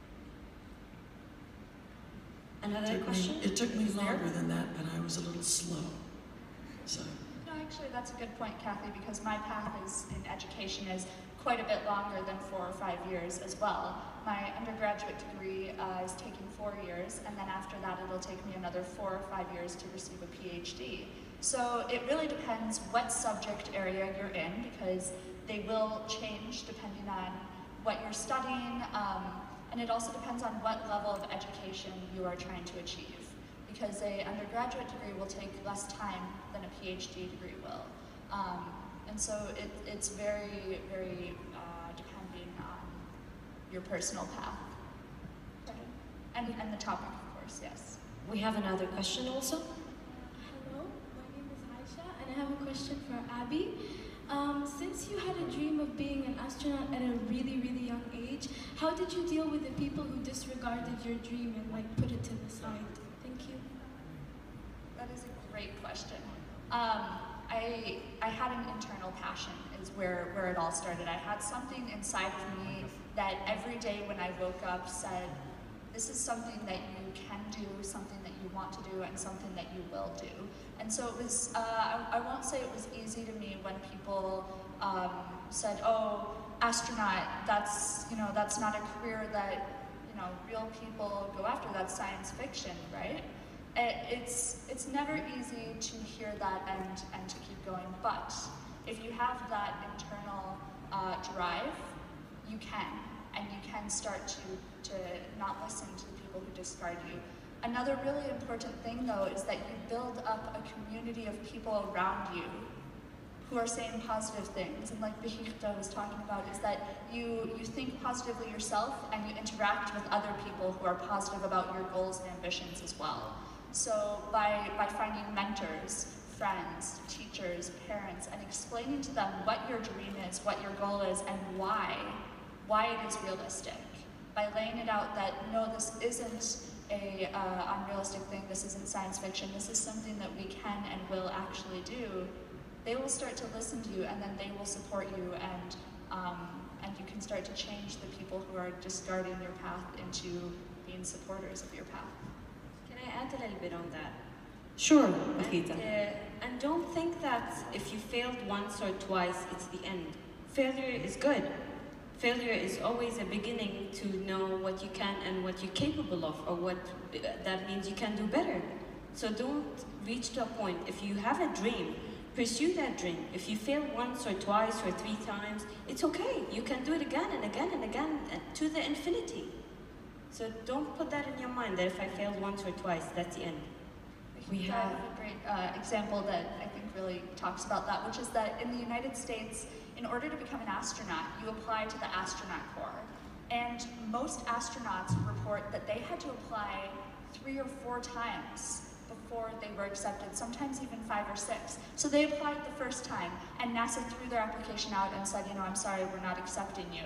Another It took question? me, it took me Is there? longer than that, but I was a little slow. So. No, actually, that's a good point, Cathy, because my path is in education is quite a bit longer than four or five years as well. My undergraduate degree uh, is taking four years, and then after that, it'll take me another four or five years to receive a PhD. So it really depends what subject area you're in, because they will change depending on what you're studying, um, and it also depends on what level of education you are trying to achieve. Because an undergraduate degree will take less time than a PhD degree will. Um, and so it, it's very, very uh, depending on your personal path. And, and the topic, of course, yes. We have another question also. Hello, my name is Aisha, and I have a question for Abby. Um, since you had a dream of being an astronaut at a really, really young age, how did you deal with the people who disregarded your dream and like put it to the side? Thank you. That is a great question. Um, I, I had an internal passion is where, where it all started. I had something inside of me that every day when I woke up said, this is something that you can do, something that you want to do, and something that you will do. And so it was, uh, I, I won't say it was easy to me when people um, said, oh, astronaut, that's, you know, that's not a career that, you know, real people go after, that's science fiction, right? It, it's, it's never easy to hear that and, and to keep going, but if you have that internal uh, drive, you can, and you can start to, to not listen to the people who discard you. Another really important thing, though, is that you build up a community of people around you who are saying positive things. And like Bakhita was talking about, is that you, you think positively yourself and you interact with other people who are positive about your goals and ambitions as well. So by, by finding mentors, friends, teachers, parents, and explaining to them what your dream is, what your goal is, and why, why it is realistic. By laying it out that, no, this isn't a uh, unrealistic thing, this isn't science fiction, this is something that we can and will actually do, they will start to listen to you, and then they will support you, and um, and you can start to change the people who are discarding your path into being supporters of your path. Can I add a little bit on that? Sure, And, Bakhita. uh, and don't think that if you failed once or twice, it's the end. Failure is good. Failure is always a beginning to know what you can and what you're capable of, or what uh, that means you can do better. So don't reach to a point. If you have a dream, pursue that dream. If you fail once or twice or three times, it's okay. You can do it again and again and again uh, to the infinity. So don't put that in your mind that if I failed once or twice, that's the end. We have a great uh, example that I think really talks about that, which is that in the United States, in order to become an astronaut, you apply to the astronaut corps. And most astronauts report that they had to apply three or four times before they were accepted, sometimes even five or six. So they applied the first time, and NASA threw their application out and said, you know, I'm sorry, we're not accepting you.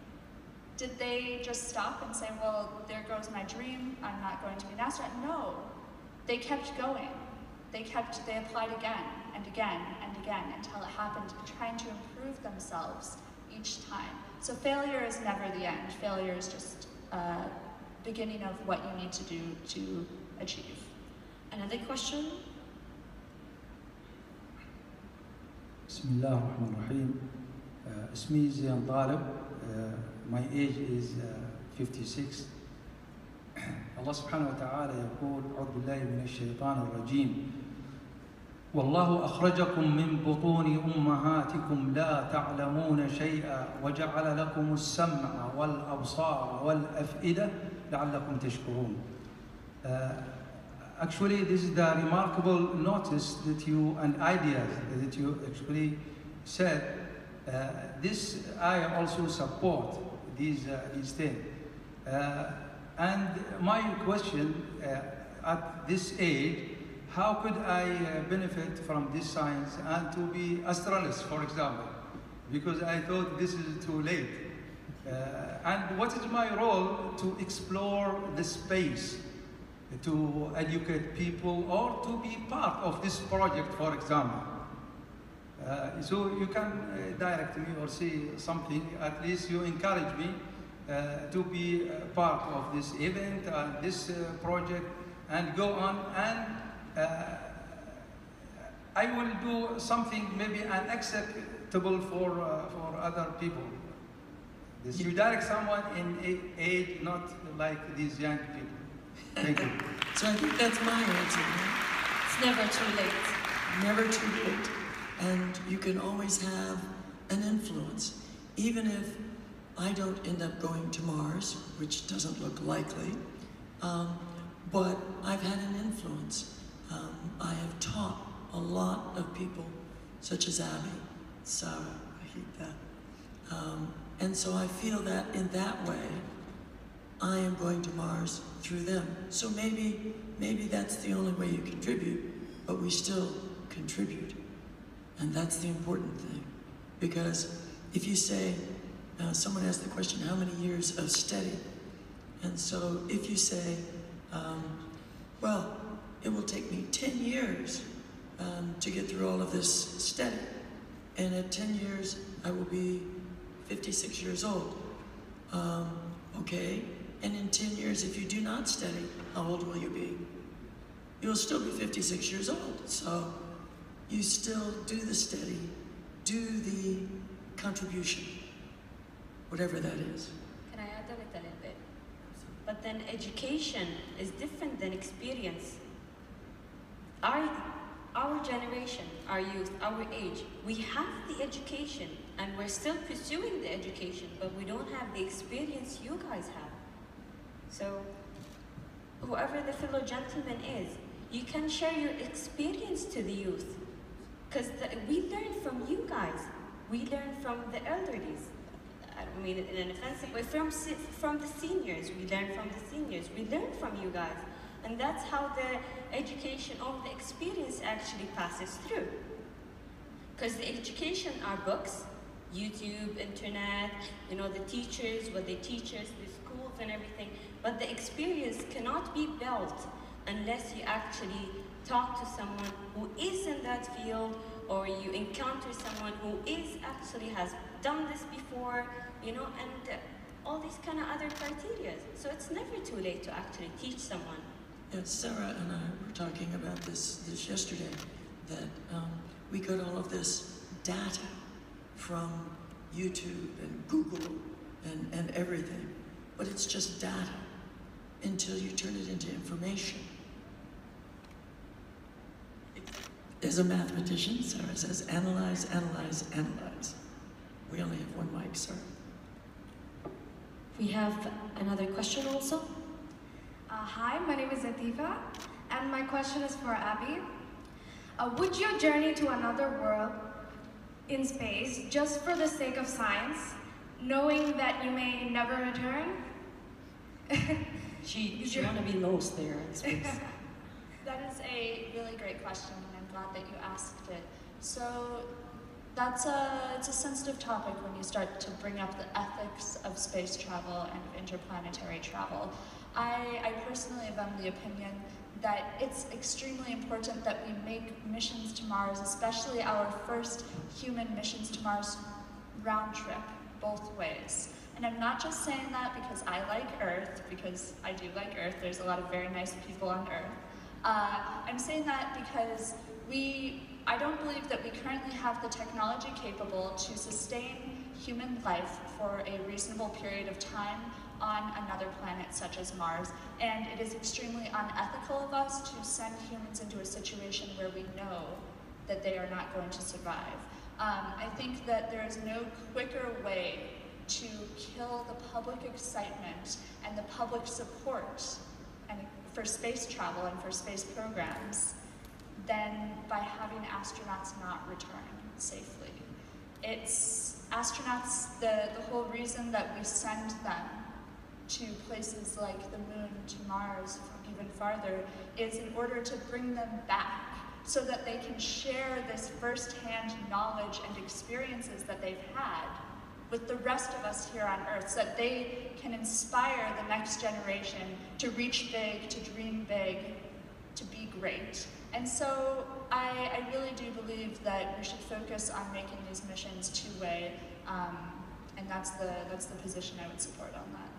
Did they just stop and say, well, there goes my dream, I'm not going to be an astronaut? No, they kept going. They kept, they applied again and again and again until it happened, trying to improve themselves each time. So failure is never the end. Failure is just uh, beginning of what you need to do to achieve. Another question? بسم الله الرحمن الرحيم. Uh, اسمي زين طالب. Uh, my age is uh, fifty-six. الله سبحانه وتعالى يقول أعوذ بالله من الشيطان الرجيم والله أخرجكم من بطون أمهاتكم لا تعلمون شيئا وجعل لكم السمع والأبصار والأفئدة لعلكم تشكرون. uh, Actually, this is the remarkable notice that you, and ideas that you actually said. Uh, this I also support these, uh, these things. Uh, and my question, uh, at this age, how could I uh, benefit from this science and to be astronaut, for example? Because I thought this is too late. Uh, and what is my role to explore the space, to educate people, or to be part of this project, for example? Uh, so you can uh, direct me or say something, at least you encourage me uh, to be uh, part of this event and this uh, project and go on, and uh, I will do something maybe unacceptable for, uh, for other people. This, you direct someone in age, not like these young people. Thank you. So I think that's my answer. Right? It's never too late. Never too late. And you can always have an influence. Even if I don't end up going to Mars, which doesn't look likely, um, but I've had an influence. Um, I have taught a lot of people, such as Abby, Sara, Bakhita. Um, and so I feel that in that way, I am going to Mars through them. So maybe, maybe that's the only way you contribute, but we still contribute. And that's the important thing. Because if you say, uh, someone asked the question, how many years of study? And so if you say, um, well, it will take me ten years um, to get through all of this study. And at ten years, I will be fifty-six years old. Um, okay, and in ten years, if you do not study, how old will you be? You'll still be fifty-six years old. So you still do the study, do the contribution, whatever that is. Can I add on it a little bit? But then education is different than experience. Our, our generation, our youth, our age, we have the education and we're still pursuing the education, but we don't have the experience you guys have. So whoever the fellow gentleman is, you can share your experience to the youth. Because we learn from you guys. We learn from the elderlies. I don't mean it in an offensive way. From, from the seniors, we learn from the seniors. We learn from you guys. And that's how the education or the experience actually passes through. Because the education are books, YouTube, internet, you know, the teachers, what they teach us, the schools and everything. But the experience cannot be built unless you actually talk to someone who is in that field, or you encounter someone who is actually has done this before, you know, and uh, all these kind of other criteria. So it's never too late to actually teach someone. Yeah, Sara and I were talking about this, this yesterday, that um, we got all of this data from YouTube and Google and, and everything, but it's just data until you turn it into information. As a mathematician, Sara says, analyze, analyze, analyze. We only have one mic, Sara. We have another question also. Uh, hi, my name is Atifa, and my question is for Abby. Uh, would you journey to another world in space just for the sake of science, knowing that you may never return? she she want to be lost there in space. That is a really great question, and I'm glad that you asked it. So that's a, it's a sensitive topic when you start to bring up the ethics of space travel and of interplanetary travel. I, I personally am of the opinion that it's extremely important that we make missions to Mars, especially our first human missions to Mars round trip, both ways. And I'm not just saying that because I like Earth, because I do like Earth, there's a lot of very nice people on Earth. Uh, I'm saying that because we, I don't believe that we currently have the technology capable to sustain human life for a reasonable period of time on another planet such as Mars. And it is extremely unethical of us to send humans into a situation where we know that they are not going to survive. Um, I think that there is no quicker way to kill the public excitement and the public support and for space travel and for space programs than by having astronauts not return safely. It's astronauts, the, the whole reason that we send them to places like the moon, to Mars, even farther, is in order to bring them back so that they can share this first-hand knowledge and experiences that they've had with the rest of us here on Earth, so that they can inspire the next generation to reach big, to dream big, to be great. And so I, I really do believe that we should focus on making these missions two-way, um, and that's the, that's the position I would support on that.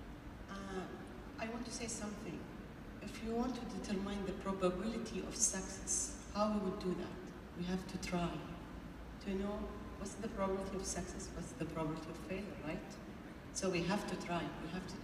Uh, I want to say something. If you want to determine the probability of success, how we would do that? We have to try to know what's the probability of success, what's the probability of failure, right? So we have to try, we have to.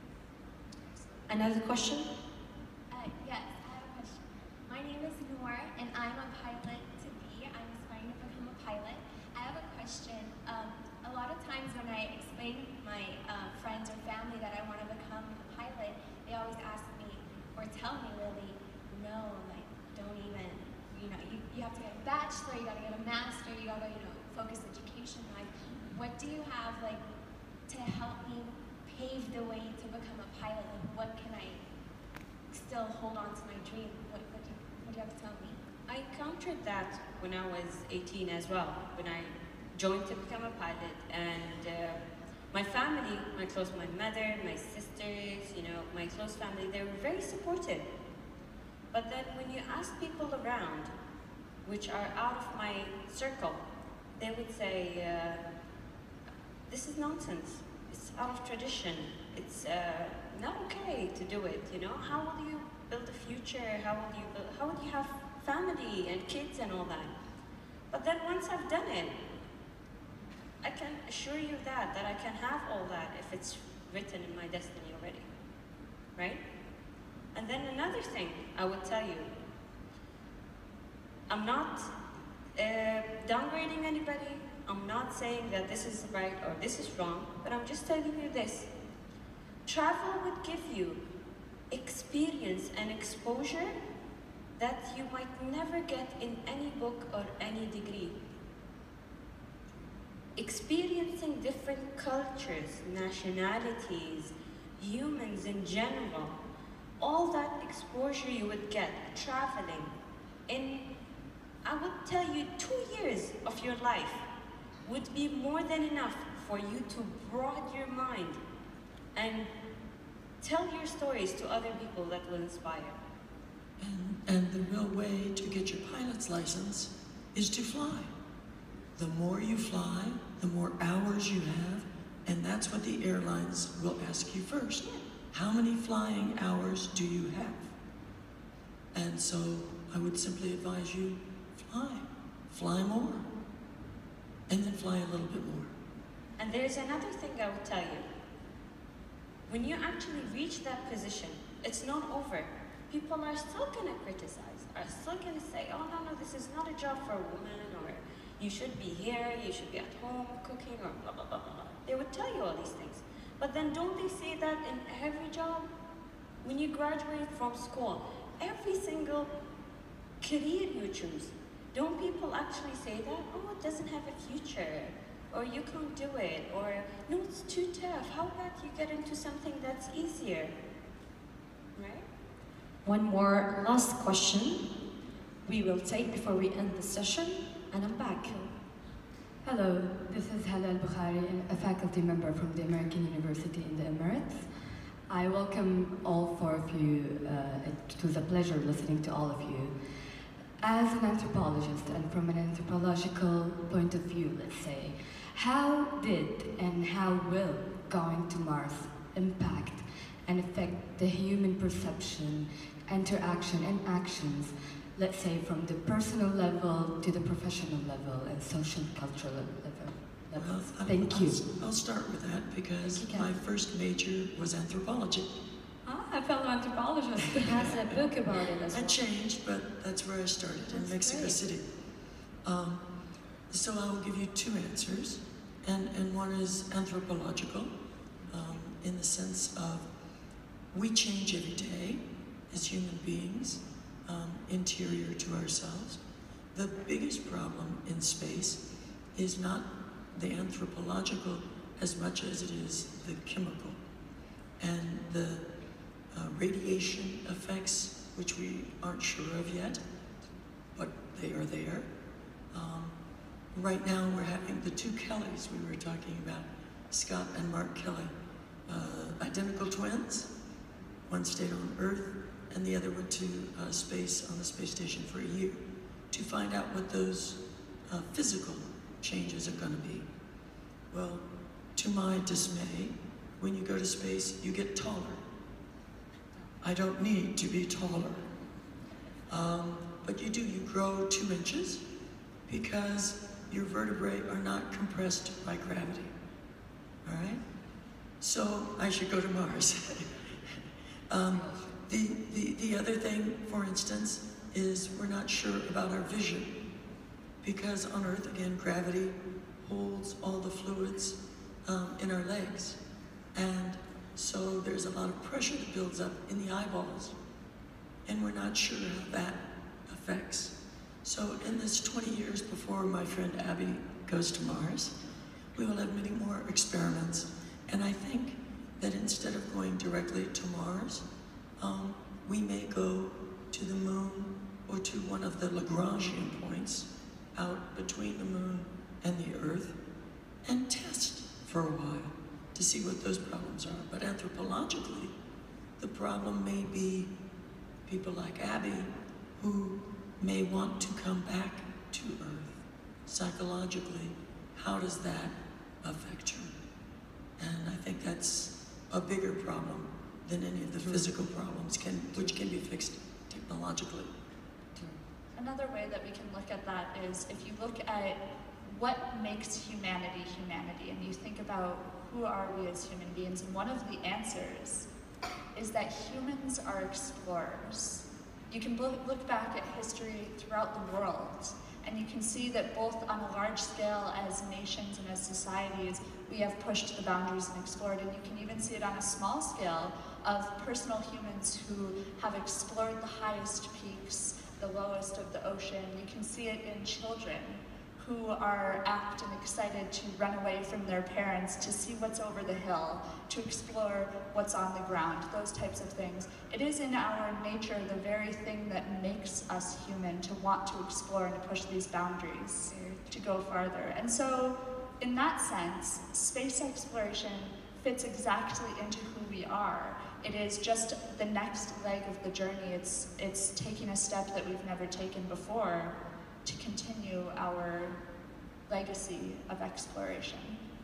Another question? Uh, yes, I have a question. My name is Noor, and I'm a pilot to be. I'm aspiring to become a pilot. I have a question. Um, a lot of times when I explain to my uh, friends or family that I want to become a pilot, they always ask me, or tell me really, no, like, don't even, you know, you, you have to get a bachelor, you gotta get a master, you gotta, you know, focus education. Like, what do you have, like, to help me pave the way to become a pilot? Like, what can I still hold on to my dream? What, what, do, you, what do you have to tell me? I encountered that when I was eighteen as well, when I joined to become a pilot, and uh, my family, my close, my mother, my sisters, you know, my close family, they were very supportive. But then when you ask people around, which are out of my circle, they would say, uh, this is nonsense. It's out of tradition. It's uh, not okay to do it, you know? How will you build a future? How will you build, how will you have family and kids and all that? But then once I've done it, I can assure you that, that I can have all that if it's written in my destiny already, right? And then another thing I would tell you, I'm not uh, downgrading anybody. I'm not saying that this is right or this is wrong, but I'm just telling you this. Travel would give you experience and exposure that you might never get in any book or any degree. Experiencing different cultures, nationalities, humans in general, all that exposure you would get traveling in, I would tell you, two years of your life would be more than enough for you to broaden your mind and tell your stories to other people that will inspire. And, and the real way to get your pilot's license is to fly. The more you fly, the more hours you have, and that's what the airlines will ask you first. Yeah. How many flying hours do you have? And so I would simply advise you, fly. Fly more. And then fly a little bit more. And there's another thing I would tell you. When you actually reach that position, it's not over. People are still going to criticize, are still going to say, oh, no, no, this is not a job for a woman, or you should be here, you should be at home cooking, or blah, blah, blah, blah, blah. They would tell you all these things. But then don't they say that in every job? When you graduate from school, every single career you choose, don't people actually say that? Oh, it doesn't have a future, or you can't do it, or no, it's too tough. How about you get into something that's easier, right? One more last question we will take before we end the session, and I'm back. Hello, this is Hala Al-Bukhari, a faculty member from the American University in the Emirates. I welcome all four of you. Uh, it was a pleasure listening to all of you. As an anthropologist and from an anthropological point of view, let's say, how did and how will going to Mars impact and affect the human perception, interaction, and actions, let's say from the personal level to the professional level and social cultural level? Well, Thank I'll, you. I'll start with that because You can. my first major was anthropology. Ah, a fellow anthropologist. He has a book about it as I well. changed, but that's where I started, in That's Mexico great. City. Um, so I will give you two answers, and, and one is anthropological, um, in the sense of we change every day as human beings, um, interior to ourselves. The biggest problem in space is not the anthropological as much as it is the chemical and the uh, radiation effects, which we aren't sure of yet, but they are there. Um, right now we're having the two Kellys we were talking about, Scott and Mark Kelly, uh, identical twins. One stayed on Earth and the other went to uh, space on the space station for a year to find out what those uh, physical changes are going to be. Well, to my dismay, when you go to space, you get taller. I don't need to be taller. Um, but you do, you grow two inches because your vertebrae are not compressed by gravity, all right? So I should go to Mars. um, the, the, the other thing, for instance, is we're not sure about our vision because on Earth, again, gravity holds all the fluids um, in our legs. And so there's a lot of pressure that builds up in the eyeballs. And we're not sure how that affects. So in this twenty years before my friend Abby goes to Mars, we will have many more experiments. And I think that instead of going directly to Mars, um, we may go to the moon or to one of the Lagrangian points out between the moon and the Earth and test for a while to see what those problems are. But anthropologically, the problem may be people like Abby who may want to come back to Earth. Psychologically, how does that affect you? And I think that's a bigger problem than any of the physical problems, can, which can be fixed technologically. Another way that we can look at that is if you look at what makes humanity humanity, and you think about who are we as human beings, and one of the answers is that humans are explorers. You can look, look back at history throughout the world, and you can see that both on a large scale as nations and as societies, we have pushed the boundaries and explored, and you can even see it on a small scale of personal humans who have explored the highest peaks, the lowest of the ocean. You can see it in children who are apt and excited to run away from their parents to see what's over the hill, to explore what's on the ground, those types of things. It is in our nature the very thing that makes us human, to want to explore and to push these boundaries, to go farther. And so, in that sense, space exploration fits exactly into who we are. It is just the next leg of the journey. It's, it's taking a step that we've never taken before to continue our legacy of exploration.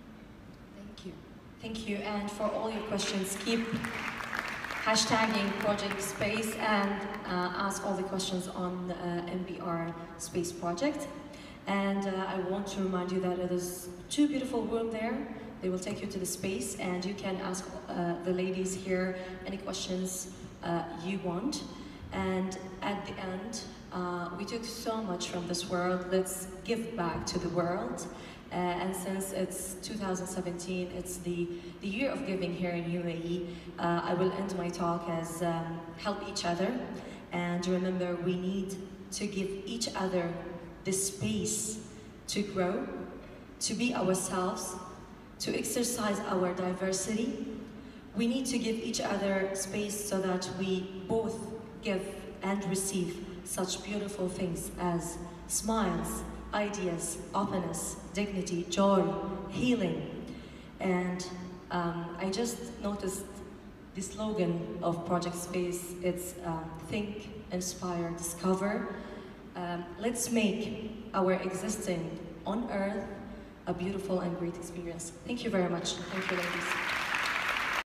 Thank you. Thank you. And for all your questions, keep hashtagging Project Space and uh, ask all the questions on the uh, M B R Space Project. And uh, I want to remind you that there's two beautiful rooms there. They will take you to the space, and you can ask uh, the ladies here any questions uh, you want. And at the end, uh, we took so much from this world. Let's give back to the world. Uh, and since it's two thousand seventeen, it's the, the year of giving here in U A E, uh, I will end my talk as um, help each other. And remember, we need to give each other the space to grow, to be ourselves, to exercise our diversity. We need to give each other space so that we both give and receive such beautiful things as smiles, ideas, openness, dignity, joy, healing. And um, I just noticed the slogan of Project Space. It's um, think, inspire, discover. Um, let's make our existing on Earth a beautiful and great experience. Thank you very much. Thank you, ladies.